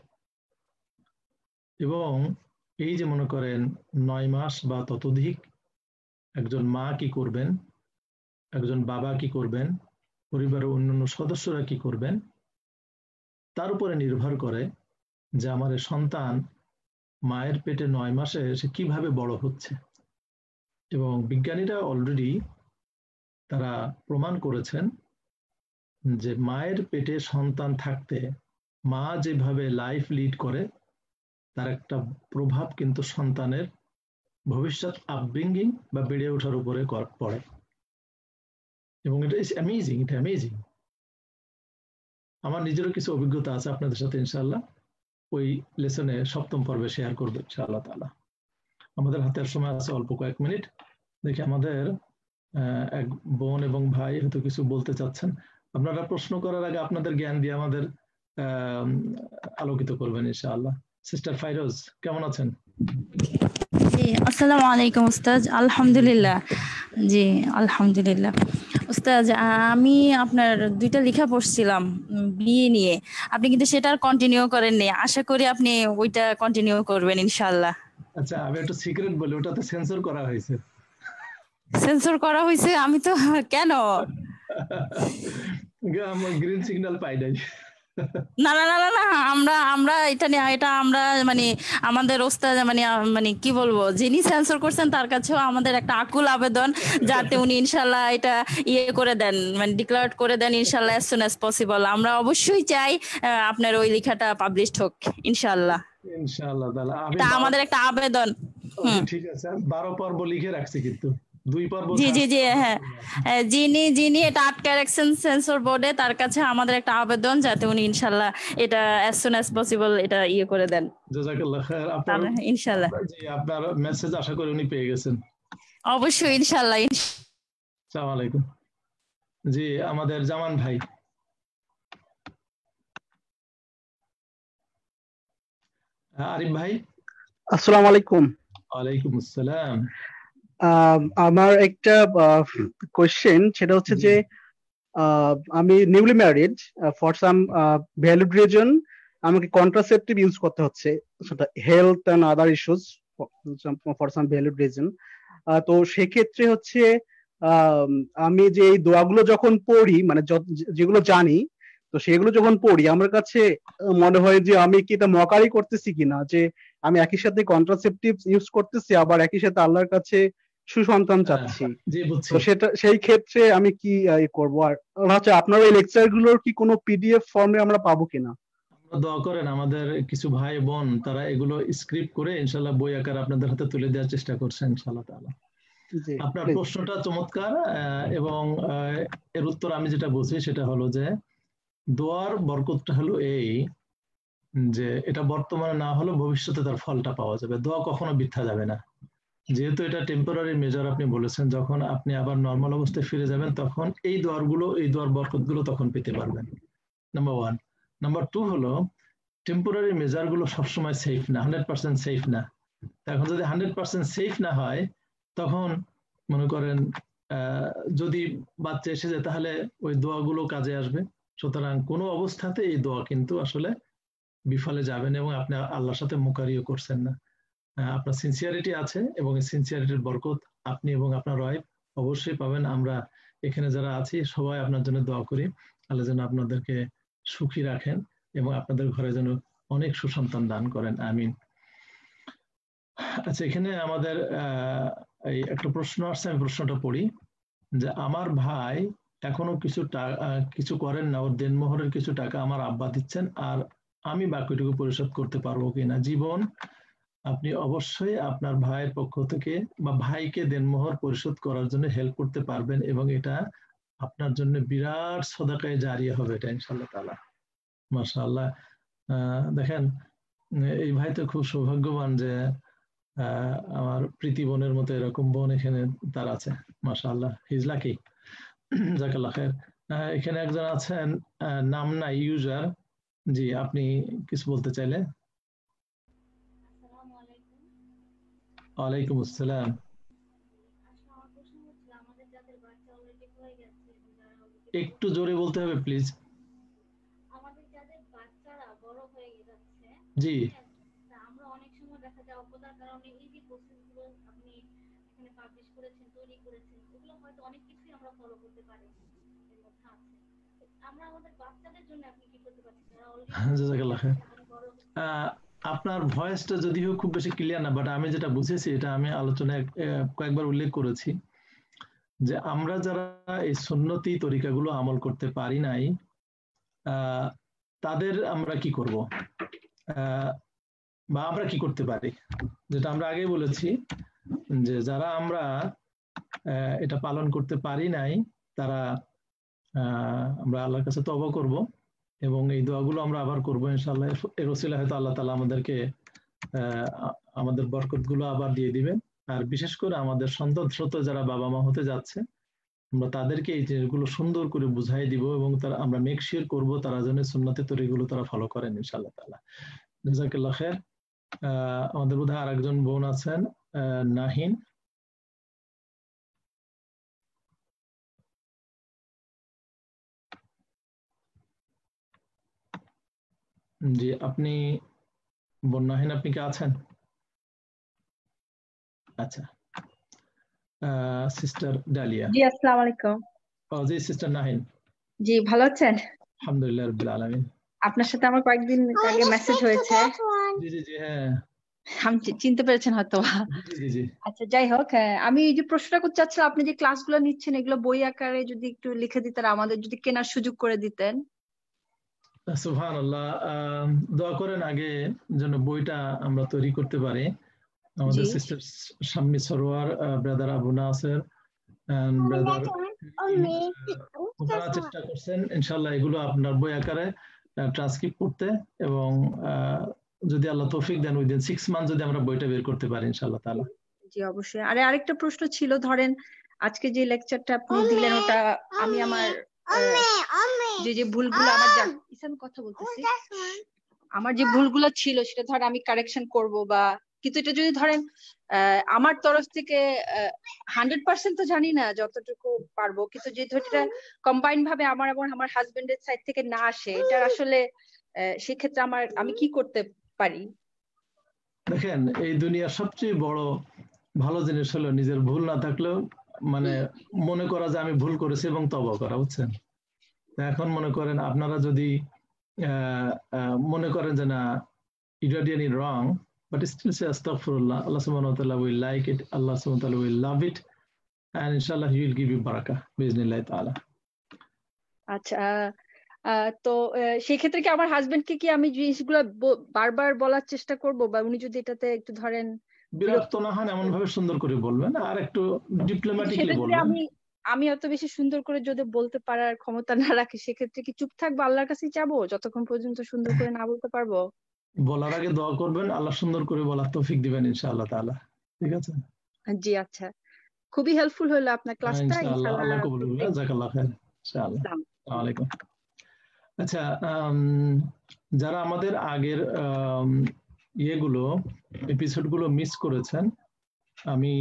এবং এই যে মনে করেন 9 মাস বা ততোধিক একজন মা কি করবেন, একজন বাবা কি করবেন, পরিবারের অন্যান্য সদস্যরা কি করবেন, তার উপরে নির্ভর করে যে আমার সন্তান মায়ের পেটে 9 মাসে সে কিভাবে বড় হচ্ছে। এবং বিজ্ঞানীরা অলরেডি তারা প্রমাণ করেছেন যে মায়ের পেটে সন্তান থাকতে মা যেভাবে লাইফ লিড করে তার একটা প্রভাব কিন্তু সন্তানের ভবিষ্যৎ আপব্রিঙ্গিং বা বেড়ে ওঠার উপরে পড়ে। এবং এটা অ্যামেজিং, এটা অ্যামেজিং। আমার নিজেরও কিছু অভিজ্ঞতা আছে আপনাদের সাথে ইনশাআল্লাহ ওই লেসনে 7ম পর্বে শেয়ার করবো ইনশাআল্লাহ তাআলা। আমাদের হাতের সময় আছে অল্প কয়েক মিনিট, দেখি আমাদের এক বোন এবং ভাই হয়তো কিছু বলতে চাচ্ছেন। আপনারা প্রশ্ন করার আগে আপনাদের জ্ঞান দিয়ে আমাদের আলোকিত করবেন ইনশাআল্লাহ। সিস্টার ফাইরোজ কেমন আছেন? জি আসসালামু আলাইকুম উস্তাদ। আলহামদুলিল্লাহ। জি আলহামদুলিল্লাহ উস্তাদ, আমি আপনার 2টা লেখা পড়ছিলাম বিয়ে নিয়ে, আপনি কিন্তু সেটা আর কন্টিনিউ করেননি। আশা করি আপনি ওইটা কন্টিনিউ করবেন ইনশাআল্লাহ। আচ্ছা, আমি একটু সিক্রেট বলি, ওটা তো সেন্সর করা হয়েছে। সেন্সর করা হয়েছে? আমি তো কেন? আমার গ্রিন সিগন্যাল পাই নাই। না না না না না, আমরা এটা নিয়ে, এটা আমরা মানে আমাদের ওস্তাদ মানে কি বলবো, যিনি সেন্সর করছেন তার কাছেও আমাদের একটা আকুল আবেদন যাতে উনি ইনশাল্লাহ এটা ইয়ে করে দেন, মানে ডিক্লেয়ার করে দেন ইনশাল্লাহ as soon as possible। আমরা অবশ্যই চাই আপনার ওই লেখাটা পাবলিশড হোক ইনশাল্লাহ। ইনশাআল্লাহ তাআলা এটা আমাদের একটা আবেদন। ঠিক আছে, 12 পর্ব লিখে রাখছি, কিন্তু 2 পর্ব। জি জি জি হ্যাঁ, যিনি এটা আটকে রাখছেন সেন্সর বোর্ডে, তার কাছে আমাদের একটা আবেদন যাতে উনি ইনশাআল্লাহ এটা as soon as possible এটা ইয়ে করে দেন। জাযাকাল্লাহ খায়ের। আপনার ইনশাআল্লাহ জি আপনার মেসেজ আশা করি উনি পেয়ে গেছেন। অবশ্যই ইনশাআল্লাহ। আসসালামু আলাইকুম। জি আমাদের জামান ভাই। আরিফ ভাই। আসসালামু আলাইকুম। ওয়ালাইকুম আসসালাম। আমার একটা কোশ্চেন, সেটা হচ্ছে যে আমি newly married, for some valid reason আমাকে কন্ট্রাসেপটিভ ইউজ করতে হচ্ছে, সেটা health and other issues, for some valid reason. তো সেক্ষেত্রে হচ্ছে আমি যে এই দোয়াগুলো যখন পড়ি, মানে যেগুলো জানি, তো সেগুলো যখন পড়ি আমার কাছে মনে হয় যে আমি কি এটা মকারি করতেছি কিনা, যে আমি একই সাথে কন্ট্রাসেপটিভ ইউজ করতেছি আবার একই সাথে আল্লাহর কাছে সুসন্তান চাচ্ছি। তো সেটা সেই ক্ষেত্রে আমি কি করবো? আর হচ্ছে আপনার এই লেকচার গুলোর কি কোনো পিডিএফ ফর্মে আমরা পাবো কিনা? দোয়া করেন, আমাদের কিছু ভাই বোন তারা এগুলো স্ক্রিপ্ট করে ইনশাআল্লাহ বই আকারে আপনাদের হাতে তুলে দেওয়ার চেষ্টা করছেন ইনশাআল্লাহ তাআলা। আপনার প্রশ্নটা চমৎকার, এবং এর উত্তর আমি যেটা বুঝি সেটা হলো যে দোয়ার বরকতটা হলো এই যে এটা বর্তমানে না হলে ভবিষ্যতে তার ফলটা পাওয়া যাবে। দোয়া কখনো বৃথা যাবে না, যেহেতু এটা টেম্পোরারি মেজার আপনি বলেছেন। যখন আপনি আবার নর্মাল অবস্থায় ফিরে যাবেন তখন এই দোয়ার বরকতগুলো তখন পেতে পারবেন। নাম্বার 1। নাম্বার 2 হলো টেম্পোরারি মেজার গুলো সবসময় সেফ না, 100% সেফ না। এখন যদি 100% সেফ না হয় তখন মনে করেন যদি বাচ্চা এসে যায় তাহলে ওই দোয়াগুলো কাজে আসবে। সুতরাং কোনো অবস্থাতে এই দোয়া কিন্তু আসলে বিফলে যাবেন এবং আপনি আল্লাহর সাথে মুকারিও করছেন না। আপনার সিনসিয়ারিটি আছে এবং এই সিনসিয়ারিটির বরকত আপনি এবং আপনার ওয়াইফ অবশ্যই পাবেন। আমরা এখানে যারা আছি সবাই আপনার জন্য দোয়া করি, আল্লাহ যেন আপনাদেরকে সুখী রাখেন এবং আপনাদের ঘরে যেন অনেক সুসন্তান দান করেন, আমিন। আচ্ছা, এখানে আমাদের এই একটা প্রশ্ন আসছে, আমি প্রশ্নটা পড়ি যে আমার ভাই এখনো কিছু করেন না, ওর দেনমোহরের কিছু টাকা আমার আব্বা দিচ্ছেন, আর আমি বাকিটুকু পরিশোধ করতে পারবো কিনা? জীবন, আপনি অবশ্যই আপনার ভাইয়ের পক্ষ থেকে বা ভাইকে দেনমোহর পরিশোধ করার জন্য হেল্প করতে পারবেন এবং এটা আপনার জন্য বিরাট সদাকায়ে জারিয়া হবে এটা ইনশাআল্লাহ তাআলা। মাশাআল্লাহ। দেখেন এই ভাই তো খুব সৌভাগ্যবান যে আমার প্রীতি বোনের মতো এরকম বোন এখানে তার আছে, মাশাআল্লাহ, হি ইজ লাকি। জাযাকাল্লাহ খায়ের। এখানে একজন আছেন নাম নাই ইউজার, জি আপনি কিছু বলতে চাইলে? ওয়ালাইকুম আসসালাম। একটু জোরে বলতে হবে প্লিজ। আমাদের যাদের বাচ্চারা বড় হয়ে যাচ্ছে, জি, আমরা অনেক সময় দেখা যায় অজ্ঞতার কারণে এই যে প্রসেসগুলো আপনি এখানে পাবলিশ করেছেন, তৈরি করেছেন, এগুলো হয়তো অনেক কিছুই আমরা ফলো করতে পারি, এর মধ্যে আছে। আমরা আমাদের বাচ্চাদের জন্য আপনি কি করতে পারছেন যারা জাযাকাল্লাহ খায়ের। আপনার ভয়েসটা যদিও খুব বেশি ক্লিয়ার না, বাট আমি যেটা বুঝেছি এটা আমি আলোচনায় কয়েকবার উল্লেখ করেছি যে আমরা যারা এই সুন্নতি তরিকাগুলো আমল করতে পারি নাই তাদের আমরা কি করব বা আমরা কি করতে পারি, যেটা আমরা আগেই বলেছি যে যারা আমরা এটা পালন করতে পারি নাই তারা আমরা আল্লাহর কাছে তওবা করব এবং এই দোয়াগুলো আমরা আবার করবো ইনশাআল্লাহ। এর ওসিলায় হয়তো আল্লাহ তাআলা আমাদেরকে আমাদের বরকতগুলো আবার দিয়ে দিবেন। আর বিশেষ করে আমাদের সন্তান স্রোত যারা বাবা মা হতে যাচ্ছে, আমরা তাদেরকে এই জিনিসগুলো সুন্দর করে বুঝাই দিব এবং তারা আমরা মেক শিওর করবো তারা যেন সুন্নতি তরিকাগুলো তারা ফলো করেন ইনশাআল্লাহ তাআলা। জাযাকাল্লাহ খায়ের। আমাদের বোধহয় আরেকজন বোন আছেন নাহিন। জি আপনি বোন নাহিন, আপনি কি আছেন? আচ্ছা, সিস্টার ডালিয়া। জি আসসালামু আলাইকুম। জি সিস্টার নাহিন। জি ভালো আছেন? আলহামদুলিল্লাহ রাব্বিল আলামিন। আপনার সাথে আমার কয়েকদিন আগে মেসেজ হয়েছে। জি জি জি, হ্যাঁ আমি চিনতে পেরেছেন হয়তো। জি জি জি। আচ্ছা যাই হোক, আমি এই যে প্রশ্নটা করতে চাচ্ছিলাম, আপনি যে ক্লাসগুলো নিচ্ছেন এগুলো বই আকারে যদি একটু লিখে দিতেন, আমাদের যদি কেনার সুযোগ করে দিতেন। সুবহানাল্লাহ। দোয়া করেন আগে যেন বইটা আমরা তৈরি করতে পারি। আমাদের sister Shammi Sarwar, brother Abu Nasser, brother চেষ্টা করছেন ইনশাআল্লাহ এগুলো আপনার বই আকারে ট্রান্সক্রিপ্ট করতে, এবং যদি আল্লাহ তৌফিক দেন উইদিন 6 মান্থ যদি আমরা বইটা বের করতে পারি ইনশাআল্লাহ তাআলা। জি অবশ্যই। আরে আরেকটা প্রশ্ন ছিল, ধরেন আজকে যে লেকচারটা আপনি দিলেন ওটা আমি আমার যে ভুলগুলো আমার কথা বলতেছি, আমার যে ভুলগুলো ছিল সেটা ধর আমি কারেকশন করব, বা কিন্তু এটা যদি ধরেন আমার তরফ থেকে 100% তো জানি না, যতটুকু পারবো, কিন্তু যে ধরটা কম্বাইন ভাবে আমার এবং আমার হাজবেন্ডের সাইড থেকে না আসে, এটা আসলে সেক্ষেত্রে আমি কি করতে পারি? দেখেন এই দুনিয়ার সবচেয়ে বড় ভালো জিনিস হলো নিজের ভুল না থাকলেও মানে মনে করা যে আমি ভুল করেছি এবং তওবা করা, বুঝছেন? এখন মনে করেন আপনারা যদি মনে করেন যে না you are doing it wrong, but still say astaghfirullah, Allah subhanahu wa ta'ala will like it, Allah subhanahu wa ta'ala will love it, and inshallah he will give you barakah biiznillah ta'ala. আচ্ছা, তো সেই ক্ষেত্রে কি আমার হাজবেন্ডকে কি আমি জিনিসগুলো বারবার বলার চেষ্টা করব, বা উনি যদি এটাতে একটু ধরেন বিরক্ত না হন এমন ভাবে সুন্দর করে বলবেন আর একটু ডিপ্লোম্যাটিকলি বলবেন। আমি অত বেশি সুন্দর করে যদি বলতে পারার ক্ষমতা না রাখি, সেক্ষেত্রে কি চুপ থাকবো, আল্লাহর কাছেই যাবো যতক্ষণ পর্যন্ত সুন্দর করে না বলতে পারবো? বলার আগে দোয়া করবেন, আল্লাহ সুন্দর করে বলার তৌফিক দিবেন ইনশাআল্লাহ তাআলা। ঠিক আছে? জি আচ্ছা, খুবই হেল্পফুল হলো আপনার ক্লাসটা। ইনশাআল্লাহ আল্লাহ কবুল করুন। জাযাকাল্লাহ খায়ের। ইনশাআল্লাহ। আসসালামু আলাইকুম। আচ্ছা, যারা আমাদের আগের ইয়েগুলো এপিসোডগুলো মিস করেছেন, আমি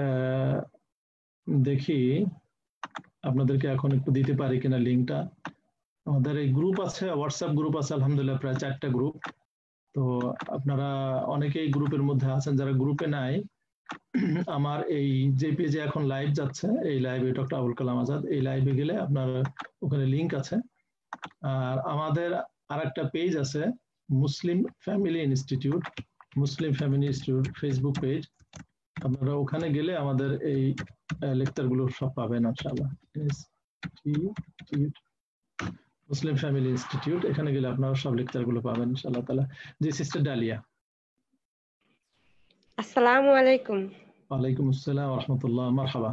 দেখি আপনাদেরকে এখন একটু দিতে পারি কিনা লিঙ্কটা। আমাদের এই গ্রুপ আছে, হোয়াটসঅ্যাপ গ্রুপ আছে আলহামদুলিল্লাহ প্রায় 4টা গ্রুপ। তো আপনারা অনেকেই গ্রুপের মধ্যে আছেন, যারা গ্রুপে নাই আমার এই যে পেজে এখন লাইভ যাচ্ছে, এই লাইভে ডক্টর আবুল কালাম আজাদ, এই লাইভে গেলে আপনার ওখানে লিংক আছে। আর আমাদের আরেকটা পেজ আছে Muslim family institute, Muslim family institute Facebook page. আপনারা ওখানে গেলে আমাদের এই লেকচার গুলো সব পাবেন ইনশাআল্লাহ। মুসলিম ফ্যামিলি ইনস্টিটিউট, এখানে গেলে আপনারা সব লেকচার গুলো পাবেন ইনশাআল্লাহ তাআলা। জি সিস্টার ডালিয়া। আসসালামু আলাইকুম। ওয়ালাইকুম আসসালাম ওয়া রাহমাতুল্লাহ, মারহাবা।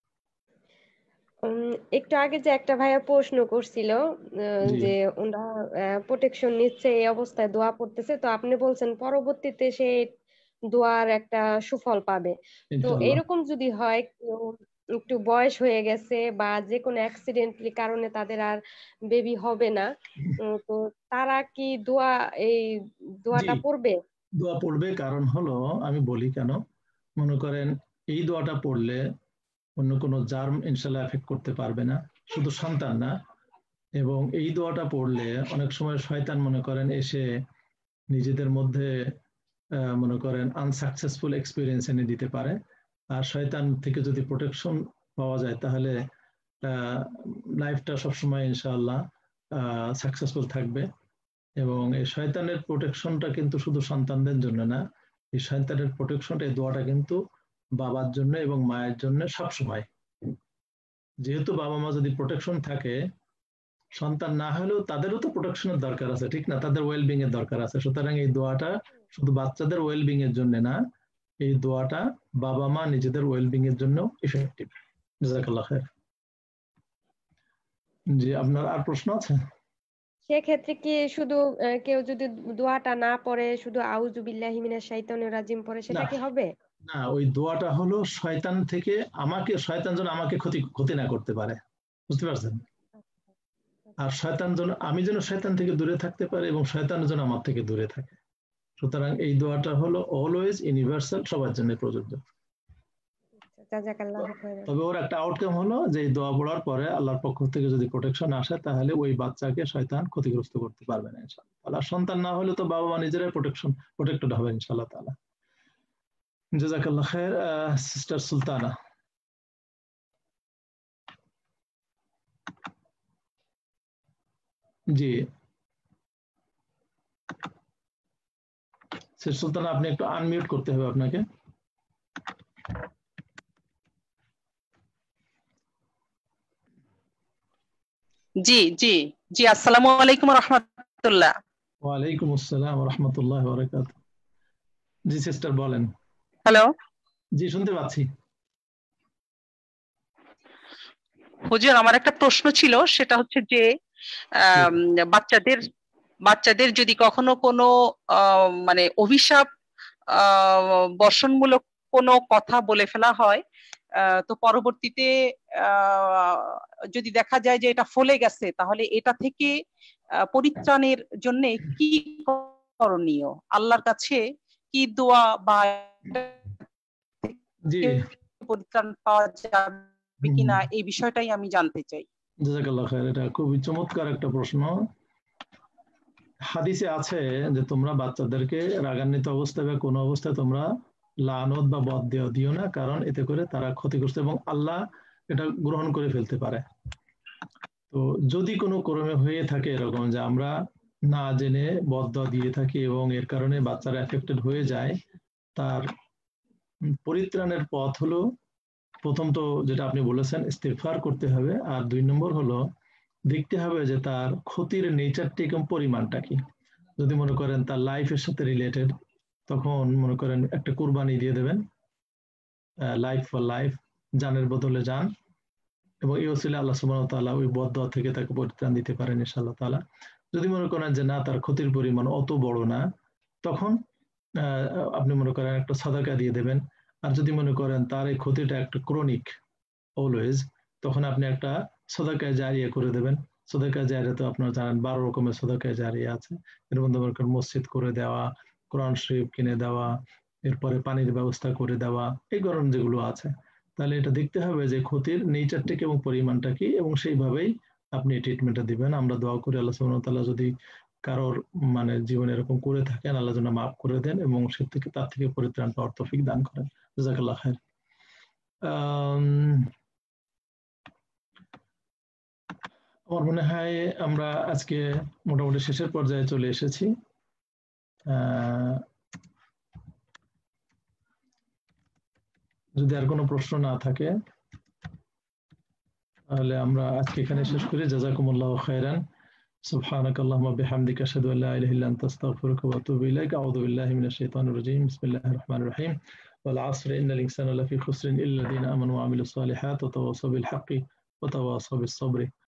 একটু আগে যে একটা ভাইয়া প্রশ্ন করছিল জি। যে ওরা প্রোটেকশন নিচ্ছে, এই অবস্থায় দোয়া পড়তেছে, তো আপনি বলছেন পরবর্তীতে সে দোয়ার একটা সুফল পাবে। তো ইনশাআল্লাহ। এরকম যদি হয় কেউ একটু বয়স হয়ে গেছে বা যে কোনো অ্যাক্সিডেন্টলি কারণে তাদের আর বেবি হবে না, তো তারা কি এই দোয়াটা জি, পড়বে? দোয়া পড়বে। কারণ হলো, আমি বলি কেন, মনে করেন এই দোয়াটা পড়লে অন্য কোনো জার্ম ইনশাল্লাহ এফেক্ট করতে পারবে না, শুধু সন্তান না। এবং এই দোয়াটা পড়লে অনেক সময় শয়তান মনে করেন এসে নিজেদের মধ্যে মনে করেন আনসাকসেসফুল এক্সপিরিয়েন্স এনে দিতে পারে। আর শয়তান থেকে যদি প্রোটেকশন পাওয়া যায় তাহলে লাইফটা সবসময় ইনশাআল্লাহ সাকসেসফুল থাকবে। এবং এই শয়তানের প্রোটেকশনটা কিন্তু শুধু সন্তানদের জন্য না, এই শয়তানের প্রোটেকশনটা, এই দোয়াটা কিন্তু বাবার জন্য এবং মায়ের জন্য সবসময়। যেহেতু বাবা মা যদি প্রোটেকশন থাকে, সন্তান না হলেও তাদেরও তো প্রোটেকশনের দরকার আছে, ঠিক না? তাদের ওয়েলবিং এর দরকার আছে। সুতরাং এই দোয়াটা শুধু বাচ্চাদের ওয়েলবিং এর জন্য না, এই দোয়াটা বাবা মা নিজেদের ওয়েলবিং এর জন্য ইফেক্টিভ। জাযাকাল্লাহ খায়ের। জি, আপনার আর প্রশ্ন আছে? সেক্ষেত্রে কি শুধু কেউ যদি দোয়াটা না পড়ে, শুধু আউযু বিল্লাহি মিনাশ শাইতানির রাজিম পড়ে, সেটা না কি হবে? না, ওই দোয়াটা হলো শয়তান থেকে শয়তান যেন আমাকে ক্ষতি না করতে পারে, বুঝতে পারছেন? আর আমি যেন শয়তান থেকে দূরে থাকতে পারি এবং শয়তান যেন আমার থেকে দূরে থাকে। সুতরাং এই দোয়াটা হলো অলওয়েজ ইউনিভার্সাল, সবার জন্য প্রযোজ্য। জাযাকাল্লাহু খাইরান। তবে ওর একটা আউটকাম হলো যে এই দোয়া পড়ার পরে আল্লাহর পক্ষ থেকে যদি প্রোটেকশন আসে, তাহলে ওই বাচ্চাকে শয়তান ক্ষতিগ্রস্ত করতে পারবে না ইনশাআল্লাহ। আর সন্তান না হলে তো বাবা মা নিজেরাই প্রোটেক্টেড হবে ইনশাআল্লাহ তাআলা। জাযাকাল্লাহ খায়ের। সিস্টার সুলতানা। জি সিস্টার সুলতানা, আপনি একটু আনমিউট করতে হবে আপনাকে। জি জি জি, আসসালামু আলাইকুম ওয়া রাহমাতুল্লাহ। ওয়ালাইকুম আসসালাম ওয়া রাহমাতুল্লাহি ওয়া বারাকাতুহু। জি সিস্টার বলেন। হ্যালো জি, শুনতে পাচ্ছি। হুজুর, আমার একটা প্রশ্ন ছিল, সেটা হচ্ছে যে বাচ্চাদের যদি কখনো কোনো মানে অভিশাপ বর্ষণমূলক কোনো কথা বলে ফেলা হয়, তো পরবর্তীতে যদি দেখা যায় যে এটা ফলে গেছে, তাহলে এটা থেকে পরিত্রাণের জন্য কি করণীয়? আল্লাহর কাছে কি দোয়া বা জি, পরিত্রাণ পাওয়া যাবে কিনা, এই বিষয়টাই আমি জানতে চাই। জাযাকাল্লাহ খায়ের। এটা খুবই চমৎকার একটা প্রশ্ন। হাদিসে আছে যে তোমরা বাচ্চাদেরকে রাগান্বিত অবস্থায় বা কোনো অবস্থায় তোমরা লানত বা বদদোয়া দিও না, কারণ এতে করে তারা ক্ষতিগ্রস্ত এবং আল্লাহ এটা গ্রহণ করে ফেলতে পারে। তো যদি কোনো ক্রমে হয়ে থাকে এরকম যে আমরা না জেনে বদদোয়া দিয়ে থাকি এবং এর কারণে বাচ্চারা এফেক্টেড হয়ে যায়, তার পরিত্রাণের পথ হলো, প্রথম তো যেটা আপনি বলেছেন, ইস্তিগফার করতে হবে। আর 2 নম্বর হলো দেখতে হবে যে তার ক্ষতির নেচারটি এবং পরিমাণটা কি। যদি মনে করেন তার লাইফের সাথে রিলেটেড, তখন মনে করেন একটা কুরবানি দিয়ে দেবেন, লাইফ ফর লাইফ, জানের বদলে জান, এবং এই ওসিলা আল্লাহ সুবহানাহু ওয়া তাআলা ওই বদদোয়া থেকে তাকে পরিত্রাণ দিতে পারেন ইনশাআল্লাহ তাআলা। যদি মনে করেন যে না, তার ক্ষতির পরিমাণ অত বড় না, তখন আপনি মনে করেন একটা সাদাকা দিয়ে দেবেন। আর যদি মনে করেন তার এই ক্ষতিটা একটা ক্রনিক অলওয়েজ, তখন আপনি একটা সাদাকায়ে জারিয়া করে দেবেন। সাদাকায়ে জারিয়া তো আপনারা জানেন 12 রকমের সাদাকায়ে জারিয়া আছে। এর মধ্যে মনে করেন মসজিদ করে দেওয়া, কোরআন শরীফ কিনে দেওয়া, এরপরে পানির ব্যবস্থা করে দেওয়া, এই ধরনের যেগুলো আছে। তাহলে এটা দেখতে হবে যে ক্ষতির নেচারটা কি এবং পরিমাণটা কি, এবং সেইভাবেই আপনি ট্রিটমেন্টটা দিবেন। আমরা দোয়া করি আল্লাহ সুবহানাহু ওয়া তাআলা যদি কারোর জীবনে এরকম করে থাকেন, আল্লাহ যেন মাফ করে দেন এবং তার থেকে পরিত্রাণ পাওয়ার তৌফিক দান করেন। জাযাকাল্লাহ খাইর। আমার মনে হয় আমরা আজকে মোটামুটি শেষের পর্যায়ে চলে এসেছি। যদি আর কোনো প্রশ্ন না থাকে তাহলে আমরা আজকে এখানে শেষ করি। জাযাকুমুল্লাহু খাইরান। سبحانك اللهم وبحمدك أشهد أن لا إله إلا أنت أستغفرك وأتوب إليك. أعوذ بالله من الشيطان الرجيم. بسم الله الرحمن الرحيم. والعصر إن الإنسان لفي خسر إلا الذين آمنوا وعملوا الصالحات وتواصوا بالحق وتواصوا بالصبر